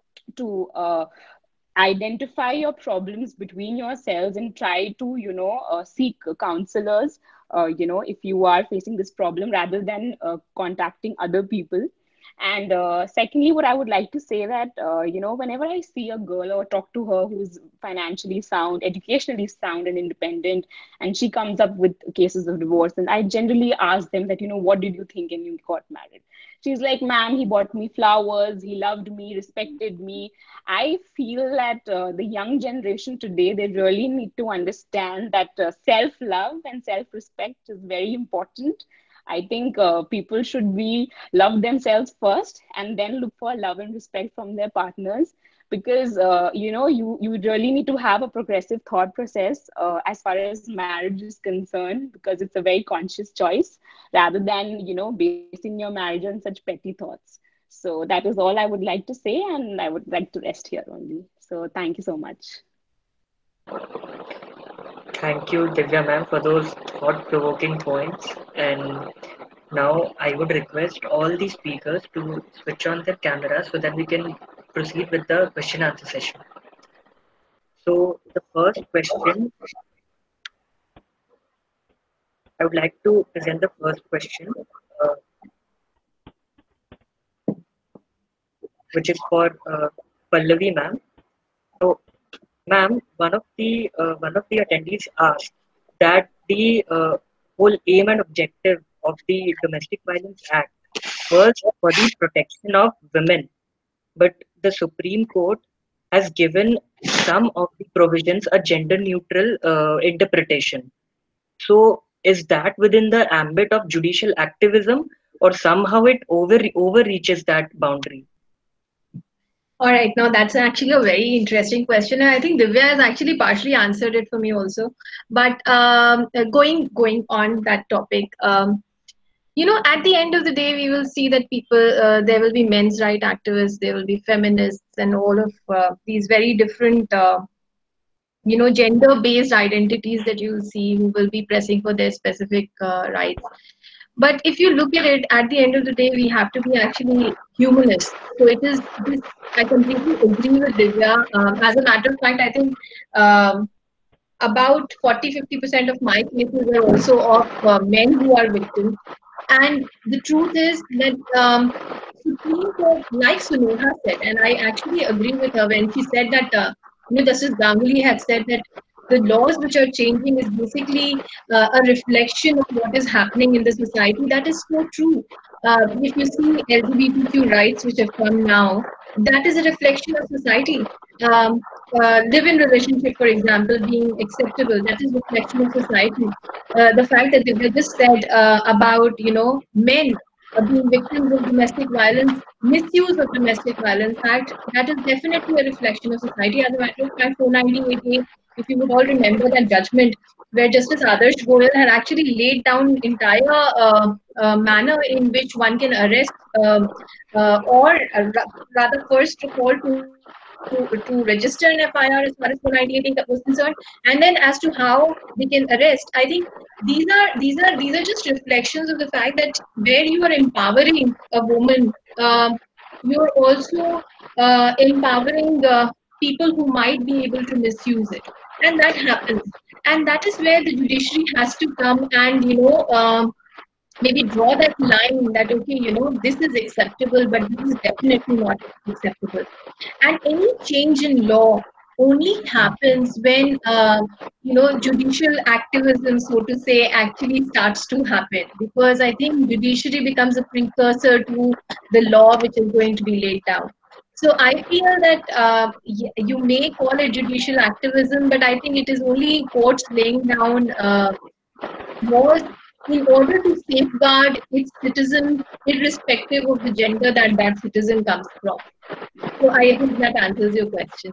to uh, identify your problems between yourselves and try to, you know, uh, seek counselors, uh, you know, if you are facing this problem, rather than uh, contacting other people. And uh, secondly, what I would like to say that, uh, you know, whenever I see a girl or talk to her who's financially sound, educationally sound and independent, and she comes up with cases of divorce, and I generally ask them that, you know, what did you think when you got married? She's like, ma'am, he bought me flowers, he loved me, respected me. I feel that uh, the young generation today, they really need to understand that uh, self-love and self-respect is very important. I think uh, people should be love themselves first and then look for love and respect from their partners, because uh, you know you you really need to have a progressive thought process uh, as far as marriage is concerned, because it's a very conscious choice rather than you know basing your marriage on such petty thoughts. So that is all I would like to say, and I would like to rest here only. So thank you so much. Thank you, Divya ma'am, for those thought-provoking points. And now I would request all the speakers to switch on their cameras so that we can proceed with the question answer session. So the first question, I would like to present the first question, uh, which is for uh, Pallavi ma'am. So, ma'am, one of the uh, one of the attendees asked that the uh, whole aim and objective of the Domestic Violence Act was for the protection of women, but the Supreme Court has given some of the provisions a gender neutral uh, interpretation. So, is that within the ambit of judicial activism, or somehow it over overreaches that boundary? All right, now that's actually a very interesting question, and I think Divya has actually partially answered it for me also. But um, uh, going going on that topic, um, you know, at the end of the day, we will see that people, uh, there will be men's right activists, there will be feminists, and all of uh, these very different, uh, you know, gender-based identities that you will see who will be pressing for their specific uh, rights. But if you look at it, at the end of the day, we have to be actually humanist. So it is this. I completely agree with Divya. Um, as a matter of fact, I think um, about forty fifty percent of my cases are also of uh, men who are victims. And the truth is that um, Supreme Court, like Suneha said, and I actually agree with her when she said that, uh, you know, Justice Ganguly had said that the laws which are changing is basically uh, a reflection of what is happening in the society. That is so true. Uh, if you see L G B T Q rights which have come now, that is a reflection of society. Um, uh, live-in relationship, for example, being acceptable, that is reflection of society. Uh, the fact that they just said uh, about, you know, men uh, being victims of domestic violence, misuse of domestic violence, that that is definitely a reflection of society. As a matter of fact, four ninety-eight A, if you would all remember that judgment, where Justice Adarsh Goyal had actually laid down entire uh, uh, manner in which one can arrest um, uh, or uh, ra- rather first of all to to register an F I R as far as four ninety-eight was concerned, and then as to how they can arrest. I think these are these are these are just reflections of the fact that where you are empowering a woman, um, you're also uh, empowering uh, people who might be able to misuse it, and that happens. And that is where the judiciary has to come and you know. Um, maybe draw that line that okay, you know, this is acceptable but this is definitely not acceptable. And any change in law only happens when uh, you know, judicial activism, so to say, actually starts to happen, because I think judiciary becomes a precursor to the law which is going to be laid down. So I feel that uh, y- you may call it judicial activism, but I think it is only courts laying down uh, laws in order to safeguard its citizen, irrespective of the gender that that citizen comes from. So I hope that answers your question.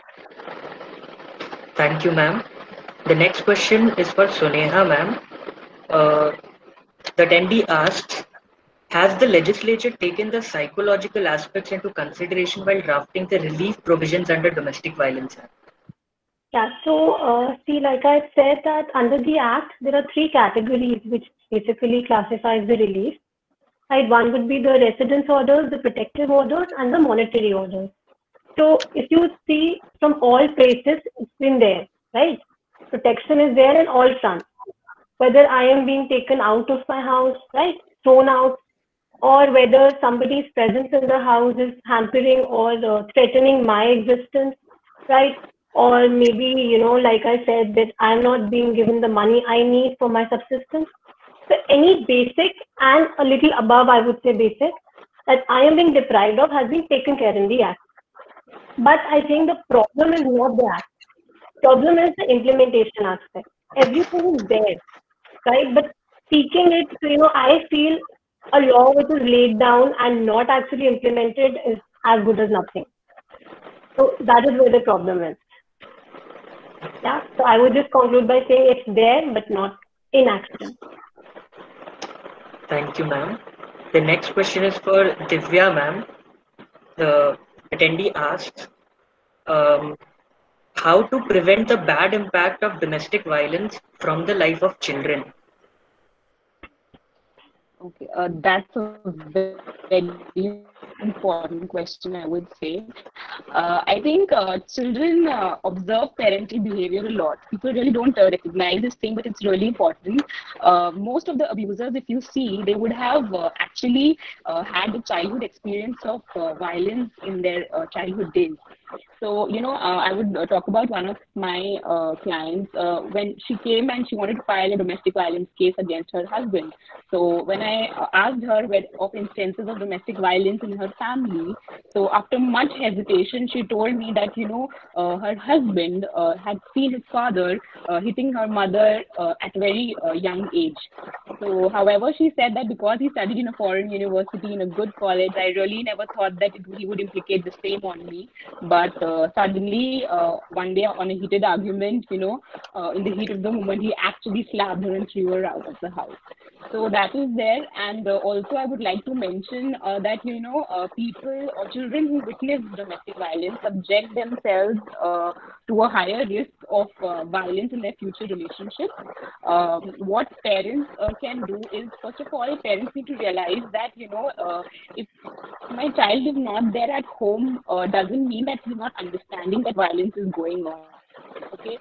Thank you, ma'am. The next question is for Soneha, ma'am. Uh, the attendee asks, has the legislature taken the psychological aspects into consideration while drafting the relief provisions under Domestic Violence Act? Yeah, so uh, see, like I said, that under the Act, there are three categories which basically classifies the relief. Right, one would be the residence orders, the protective orders, and the monetary orders. So if you see from all places, it's been there, right? Protection is there in all fronts. Whether I am being taken out of my house, right, thrown out, or whether somebody's presence in the house is hampering or uh, threatening my existence, right? Or maybe, you know, like I said, that I'm not being given the money I need for my subsistence. So any basic and a little above, I would say basic, that I am being deprived of has been taken care in the Act. But I think the problem is not the Act. Problem is the implementation aspect. Everything is there, right? But teaching it, so, you know, I feel a law which is laid down and not actually implemented is as good as nothing. So that is where the problem is. Yeah. So I would just conclude by saying it's there, but not in action. Thank you, ma'am. The next question is for Divya, ma'am. The attendee asks, um, how to prevent the bad impact of domestic violence from the life of children? Okay, uh, that's a very important question, I would say. Uh, I think uh, children uh, observe parental behavior a lot. People really don't uh, recognize this thing, but it's really important. Uh, most of the abusers, if you see, they would have uh, actually uh, had a childhood experience of uh, violence in their uh, childhood days. So, you know, uh, I would uh, talk about one of my uh, clients uh, when she came and she wanted to file a domestic violence case against her husband. So, when I uh, asked her where, of instances of domestic violence in her family, so after much hesitation, she told me that, you know, uh, her husband uh, had seen his father uh, hitting her mother uh, at a very uh, young age. So, however, she said that because he studied in a foreign university in a good college, I really never thought that it, he would implicate the same on me. But uh, suddenly, uh, one day on a heated argument, you know, uh, in the heat of the moment, he actually slapped her and threw her out of the house. So that is there. And uh, also, I would like to mention uh, that, you know, uh, people or children who witness domestic violence subject themselves uh, to a higher risk of uh, violence in their future relationships. Um, what parents uh, can do is, first of all, parents need to realize that, you know, uh, if my child is not there at home, uh, doesn't mean that he's not understanding that violence is going on. Okay.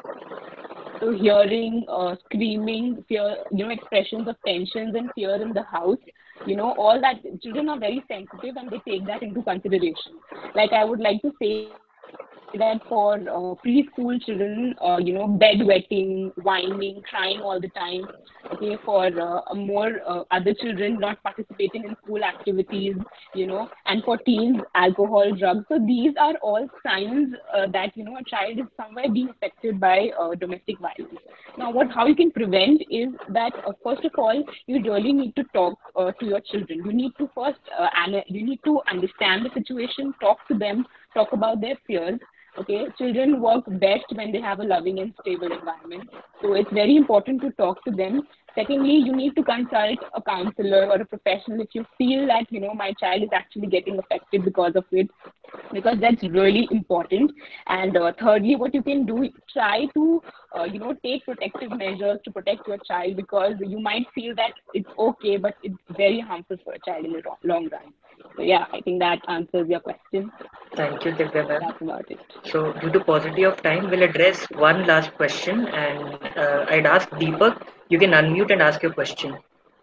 So hearing, uh, screaming, fear, you know, expressions of tensions and fear in the house, you know, all that, children are very sensitive and they take that into consideration. Like I would like to say that for uh, preschool children, uh, you know, bedwetting, whining, crying all the time. Okay, for uh, more uh, other children not participating in school activities, you know, and for teens, alcohol, drugs. So these are all signs uh, that, you know, a child is somewhere being affected by uh, domestic violence. Now, what how you can prevent is that uh, first of all, you really need to talk uh, to your children. You need to first uh, ana- you need to understand the situation, talk to them, talk about their fears. Okay, children work best when they have a loving and stable environment. So it's very important to talk to them. Secondly, you need to consult a counselor or a professional if you feel that, you know, my child is actually getting affected because of it, because that's really important. And uh, thirdly, what you can do, try to, uh, you know, take protective measures to protect your child, because you might feel that it's okay, but it's very harmful for a child in the long run. So yeah, I think that answers your question. Thank you, Divya, ma'am. That's about it. So, due to paucity of time, we'll address one last question, and uh, I'd ask Deepak, you can unmute and ask your question.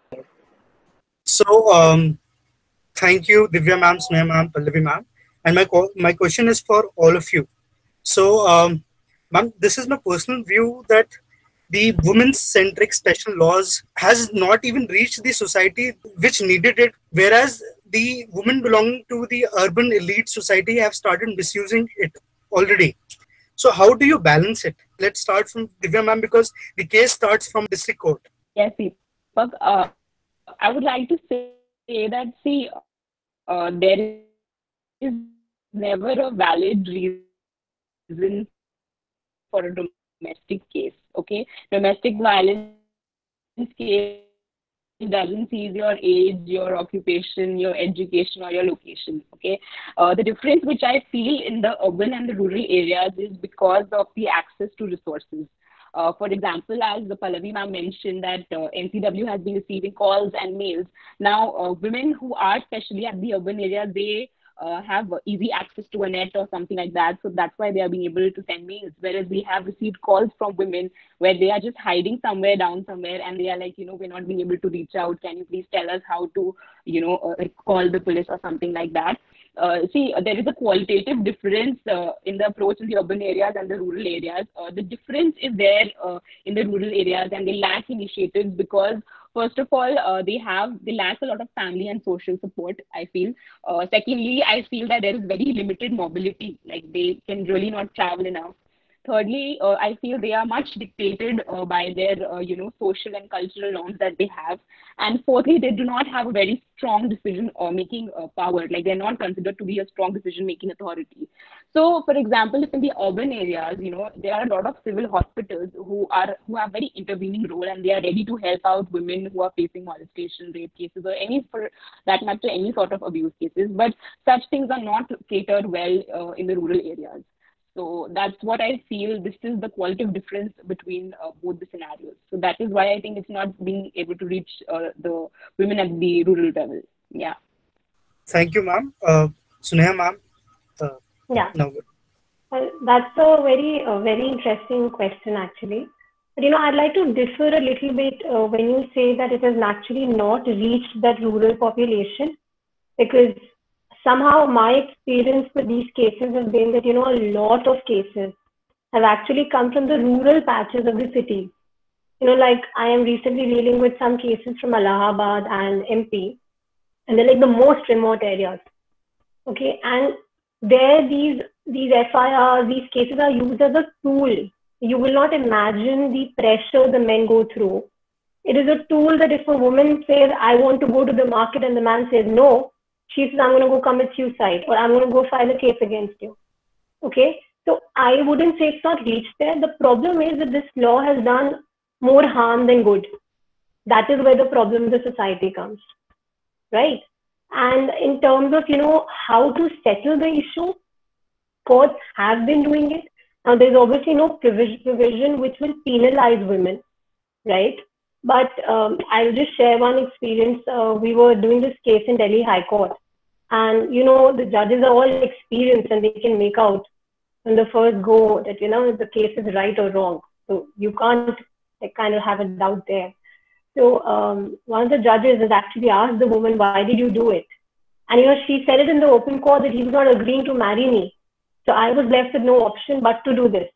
So, um, thank you, Divya ma'am, Sneha ma'am, Pallavi ma'am. And my, my question is for all of you. So, um, ma'am, this is my personal view that the women-centric special laws has not even reached the society which needed it, whereas the women belonging to the urban elite society have started misusing it already. So how do you balance it? Let's start from Divya ma'am, because the case starts from district court. Yes, Deepak. Uh, I would like to say that, see, uh, there is never a valid reason for a domestic case. Okay, domestic violence case doesn't see your age, your occupation, your education, or your location. Okay, uh, the difference which I feel in the urban and the rural areas is because of the access to resources. Uh, for example, as the Pallavi ma'am mentioned that uh, N C W has been receiving calls and mails. Now, uh, women who are especially at the urban area, they uh, have easy access to a net or something like that. So that's why they are being able to send mails. Whereas we have received calls from women where they are just hiding somewhere down somewhere and they are like, you know, we're not being able to reach out. Can you please tell us how to, you know, uh, call the police or something like that? Uh, see, uh, there is a qualitative difference uh, in the approach in the urban areas and the rural areas. Uh, the difference is there uh, in the rural areas, and they lack initiatives because, first of all, uh, they have they lack a lot of family and social support, I feel. Uh, secondly, I feel that there is very limited mobility, like they can really not travel enough. thirdly, uh, I feel they are much dictated uh, by their, uh, you know, social and cultural norms that they have. And fourthly, they do not have a very strong decision or making uh, power. Like they're not considered to be a strong decision making authority. So, for example, if in the urban areas, you know, there are a lot of civil hospitals who are who have very intervening role, and they are ready to help out women who are facing molestation, rape cases, or any, for that matter, any sort of abuse cases. But such things are not catered well uh, in the rural areas. So that's what I feel. This is the qualitative difference between uh, both the scenarios. So that is why I think it's not being able to reach uh, the women at the rural level. Yeah. Thank you, ma'am. Uh, Suneha, ma'am. Uh, Yeah. no. Well, that's a very, uh, very interesting question, actually. But, you know, I'd like to differ a little bit uh, when you say that it has actually not reached that rural population, because somehow my experience with these cases has been that, you know, a lot of cases have actually come from the rural patches of the city. You know, like I am recently dealing with some cases from Allahabad and M P, and they're like the most remote areas. Okay, and there these these F I Rs, these cases are used as a tool. You will not imagine the pressure the men go through. It is a tool that if a woman says, I want to go to the market, and the man says no, she says, I'm going to go commit suicide, or I'm going to go file a case against you. Okay, so I wouldn't say it's not reached there. The problem is that this law has done more harm than good. That is where the problem in the society comes, right? And in terms of, you know, how to settle the issue, courts have been doing it. Now, there's obviously no provision, provision which will penalize women, right? But um, I'll just share one experience. Uh, we were doing this case in Delhi High Court. And, you know, the judges are all experienced and they can make out in the first go that, you know, the case is right or wrong. So you can't like, kind of have a doubt there. So um, one of the judges has actually asked the woman, why did you do it? And, you know, she said it in the open court that he was not agreeing to marry me. So I was left with no option but to do this.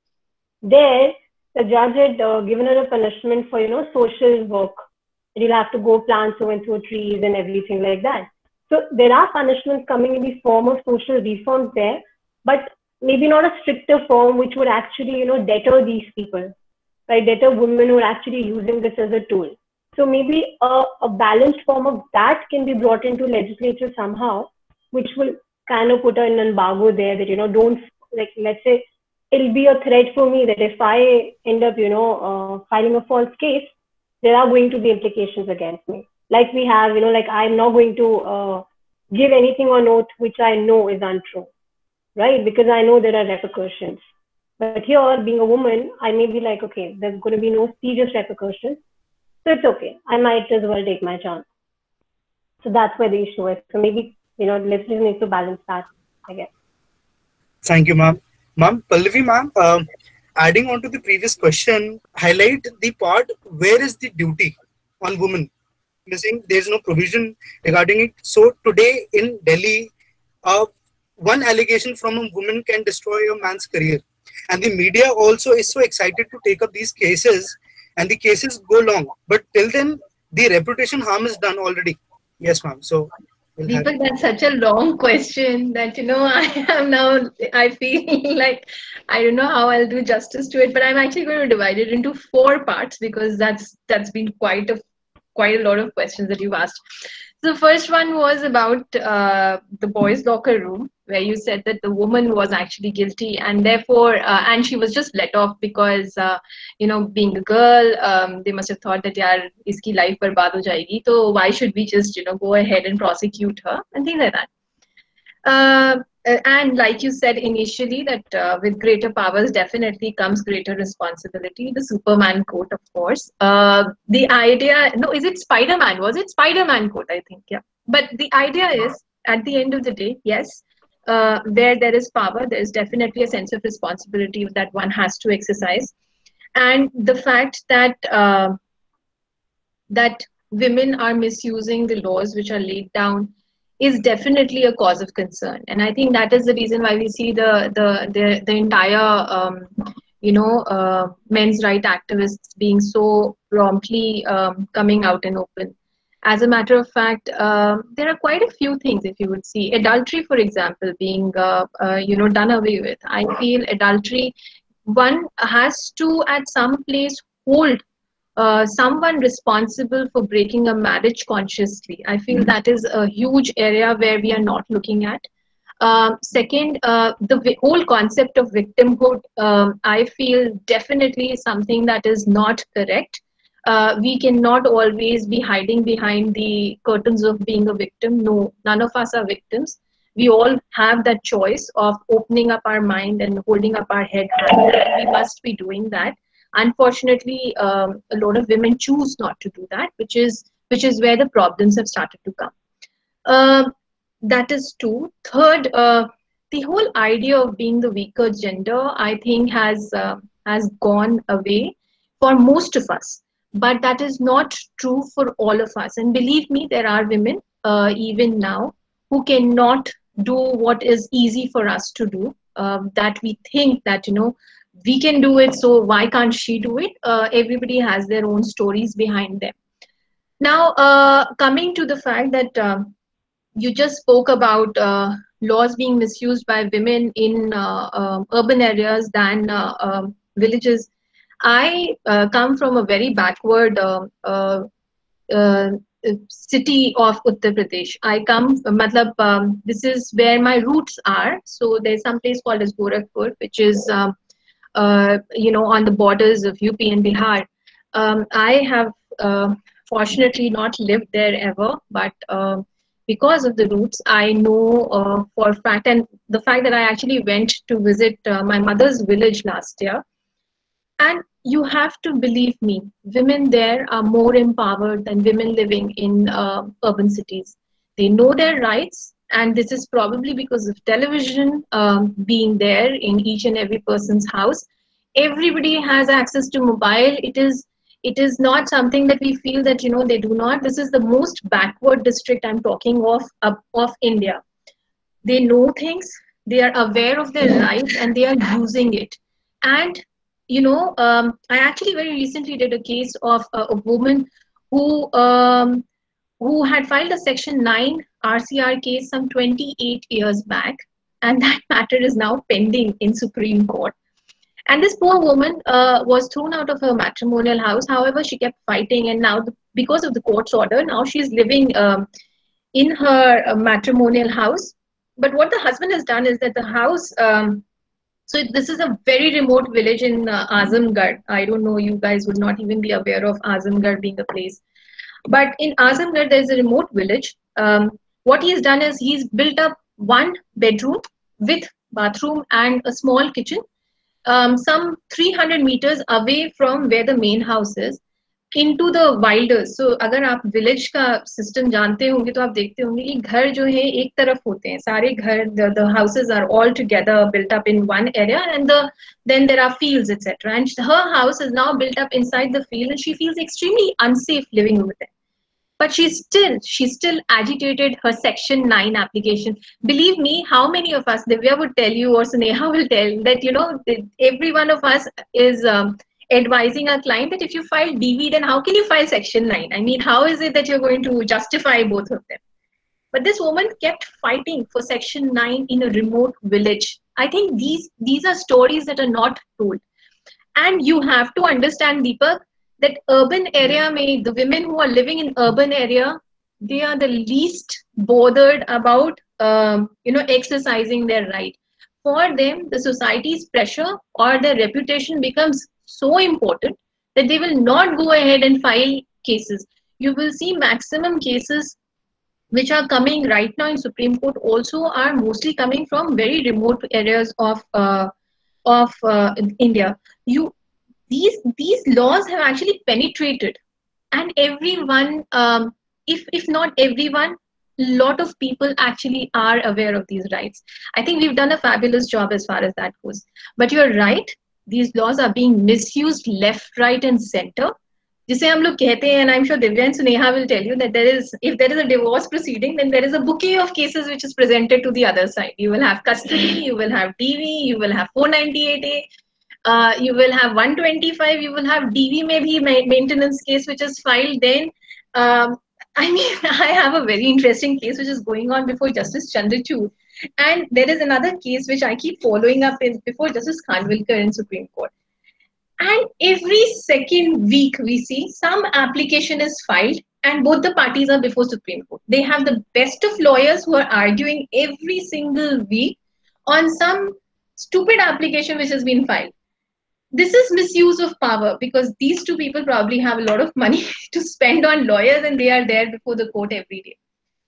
There, the judge had uh, given her a punishment for, you know, social work. You'll have to go plant so and so trees and everything like that. So there are punishments coming in the form of social reforms there, but maybe not a stricter form which would actually, you know, deter these people, right? Deter women who are actually using this as a tool. So maybe a, a balanced form of that can be brought into legislature somehow, which will kind of put an embargo there that, you know, don't, like, let's say, it'll be a threat for me that if I end up, you know, uh, filing a false case, there are going to be implications against me. Like we have, you know, like I'm not going to uh, give anything on oath which I know is untrue, right? Because I know there are repercussions. But here, being a woman, I may be like, okay, there's going to be no serious repercussions. So it's okay. I might as well take my chance. So that's where the issue is. So maybe, you know, let's just need to balance that, I guess. Thank you, ma'am. Ma'am, Pallavi, ma'am, um, adding on to the previous question, highlight the part where is the duty on women. Missing, there's no provision regarding it. So today in Delhi, uh, one allegation from a woman can destroy a man's career. And the media also is so excited to take up these cases, and the cases go long. But till then, the reputation harm is done already. Yes, ma'am. So, we'll Deepak, that's such a long question that, you know, I am now, I feel like I don't know how I'll do justice to it, but I'm actually going to divide it into four parts because that's that's been quite a quite a lot of questions that you've asked. So the first one was about uh, the boys' locker room, where you said that the woman was actually guilty, and therefore, uh, and she was just let off because, uh, you know, being a girl, um, they must have thought that, yaar, iski life barbaad ho jayegi, so why should we just, you know, go ahead and prosecute her and things like that. Uh, and like you said initially, that uh, with greater powers definitely comes greater responsibility. The Superman quote, of course. Uh, the idea, no, is it Spider-Man? Was it Spider-Man quote? I think, yeah. But the idea is, at the end of the day, yes, uh, where there is power, there is definitely a sense of responsibility that one has to exercise. And the fact that uh, that women are misusing the laws which are laid down is definitely a cause of concern, and I think that is the reason why we see the the the, the entire um, you know uh, men's right activists being so promptly um, coming out and open. As a matter of fact, uh, there are quite a few things. If you would see adultery, for example, being uh, uh, you know done away with, I feel adultery one has to at some place hold uh, someone responsible for breaking a marriage consciously. I feel that is a huge area where we are not looking at. Um, second, uh, the vi- whole concept of victimhood, um, I feel definitely something that is not correct. Uh, we cannot always be hiding behind the curtains of being a victim. No, none of us are victims. We all have that choice of opening up our mind and holding up our head high. We must be doing that. Unfortunately, um, a lot of women choose not to do that, which is which is where the problems have started to come. Um, that is two. Third, uh, the whole idea of being the weaker gender, I think, has uh, has gone away for most of us. But that is not true for all of us. And believe me, there are women uh, even now who cannot do what is easy for us to do. Um, that we think that you know we can do it, so why can't she do it? Uh, everybody has their own stories behind them. Now, uh, coming to the fact that. Um, you just spoke about uh, laws being misused by women in uh, um urban areas than uh, um, villages. I uh, come from a very backward uh, uh, uh, city of Uttar Pradesh. I come, matlab, um, this is where my roots are. So there's some place called as Gorakhpur, which is, um, uh, you know, on the borders of U P and Bihar. Um, I have uh, fortunately not lived there ever, but uh, because of the roots, I know uh, for a fact, and the fact that I actually went to visit uh, my mother's village last year. And you have to believe me, women there are more empowered than women living in uh, urban cities. They know their rights, and this is probably because of television um, being there in each and every person's house. Everybody has access to mobile. It is it is not something that we feel that you know they do not. This is the most backward district I'm talking of of, of India. They know things, they are aware of their rights, and they are using it. And you know um, I actually very recently did a case of a, a woman who um, who had filed a section nine R C R case some twenty-eight years back, and that matter is now pending in Supreme Court. And this poor woman uh, was thrown out of her matrimonial house. However, she kept fighting, and now the, because of the court's order, now she's living um, in her uh, matrimonial house. But what the husband has done is that the house, um, so this is a very remote village in uh, Azamgarh. I don't know, you guys would not even be aware of Azamgarh being a place. But in Azamgarh, there's a remote village. Um, what he's done is he's built up one bedroom with bathroom and a small kitchen, um, some three hundred meters away from where the main house is, into the wilders. So अगर आप village का system जानते होंगे तो आप देखते होंगे कि घर जो है एक तरफ होते हैं, सारे घर, the, the houses are all together built up in one area, and the then there are fields, et cetera. And her house is now built up inside the field, and she feels extremely unsafe living over there. But she still, she still agitated her Section nine application. Believe me, how many of us, Divya would tell you or Sneha will tell that, you know, every one of us is um, advising a client that if you file D V, then how can you file Section nine? I mean, how is it that you're going to justify both of them? But this woman kept fighting for Section nine in a remote village. I think these, these are stories that are not told. And you have to understand, Deepak, that urban area may, the women who are living in urban area, they are the least bothered about um, you know exercising their right. For them, the society's pressure or their reputation becomes so important that they will not go ahead and file cases. You will see maximum cases which are coming right now in Supreme Court also are mostly coming from very remote areas of uh, of uh, India. You these these laws have actually penetrated, and everyone, um, if if not everyone, lot of people actually are aware of these rights. I think we've done a fabulous job as far as that goes. But you're right, these laws are being misused left, right, and center. जिसे हम लोग कहते हैं, and I'm sure Divya and Sneha will tell you that there is, if there is a divorce proceeding, then there is a bouquet of cases which is presented to the other side. You will have custody, you will have D V, you will have four ninety-eight A. Uh, you will have one twenty-five, you will have D V maybe maintenance case which is filed then. Um, I mean, I have a very interesting case which is going on before Justice Chandrachud. And there is another case which I keep following up in before Justice Khanwilkar in Supreme Court. And every second week we see some application is filed and both the parties are before Supreme Court. They have the best of lawyers who are arguing every single week on some stupid application which has been filed. This is misuse of power because these two people probably have a lot of money to spend on lawyers and they are there before the court every day.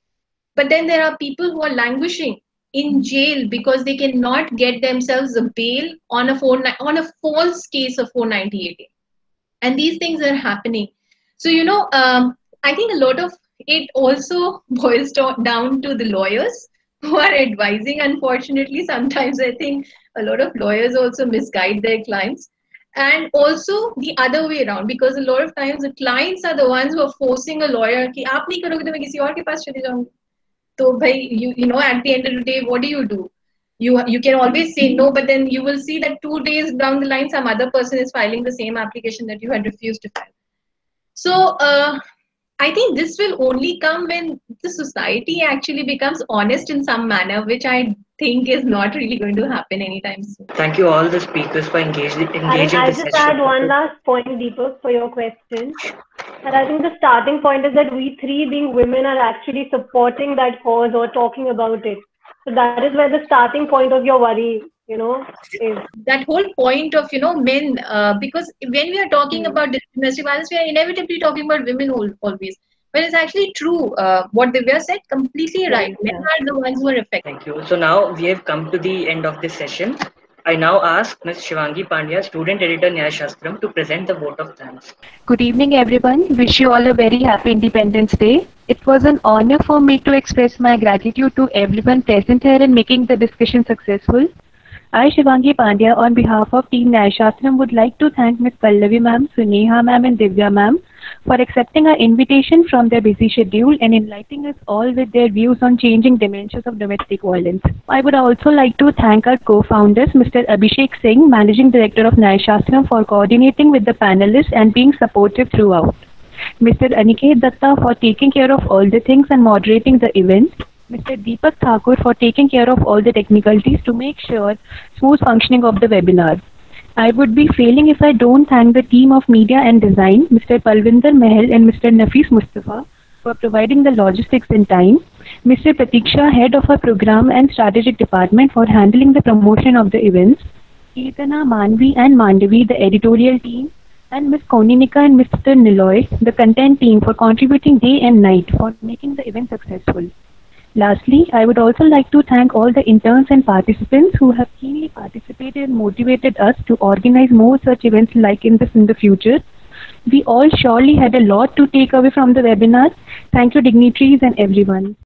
But then there are people who are languishing in jail because they cannot get themselves a bail on a four, on a false case of four ninety-eight A. And these things are happening. So, you know, um, I think a lot of it also boils down to the lawyers who are advising. Unfortunately, sometimes I think a lot of lawyers also misguide their clients. And also the other way around, because a lot of times the clients are the ones who are forcing a lawyer कि आप नहीं करोगे तो मैं किसी और के पास चले जाऊंगी. So, bhai, you, you know, at the end of the day, what do you do? You, you can always say no, but then you will see that two days down the line, some other person is filing the same application that you had refused to file. So, uh, I think this will only come when the society actually becomes honest in some manner, which I think is not really going to happen anytime soon. Thank you all the speakers for engaging engaging I think I'll this just session. add one last point, Deepak, for your question. And I think the starting point is that we three, being women, are actually supporting that cause or talking about it. So that is where the starting point of your worry, you know, is. That whole point of, you know, men, uh, because when we are talking Hmm. about domestic violence, we are inevitably talking about women always. But it's actually true. Uh, what Divya said, completely right. Yeah, Men yeah. are the ones who are affected. Thank you. So now we have come to the end of this session. I now ask Miz Shivangi Pandya, Student Editor, Nyaya Shastram, to present the vote of thanks. Good evening, everyone. Wish you all a very happy Independence Day. It was an honor for me to express my gratitude to everyone present here in making the discussion successful. I, Shivangi Pandya, on behalf of Team Nyaya Shastram, would like to thank Miz Pallavi ma'am, Suneha ma'am and Divya ma'am for accepting our invitation from their busy schedule and enlightening us all with their views on changing dimensions of domestic violence. I would also like to thank our co-founders, Mister Abhishek Singh, Managing Director of Nyaya Shastram, for coordinating with the panelists and being supportive throughout. Mister Aniket Datta for taking care of all the things and moderating the event. Mister Deepak Thakur for taking care of all the technicalities to make sure smooth functioning of the webinar. I would be failing if I don't thank the team of media and design, Mister Palvinder Mahal and Mister Nafis Mustafa, for providing the logistics in time, Mister Pratiksha, head of our program and strategic department, for handling the promotion of the events, Kirtana, Manvi and Mandavi, the editorial team, and Miz Koninika and Mister Niloy, the content team, for contributing day and night for making the event successful. Lastly, I would also like to thank all the interns and participants who have keenly participated and motivated us to organize more such events like in this in the future. We all surely had a lot to take away from the webinar. Thank you, dignitaries and everyone.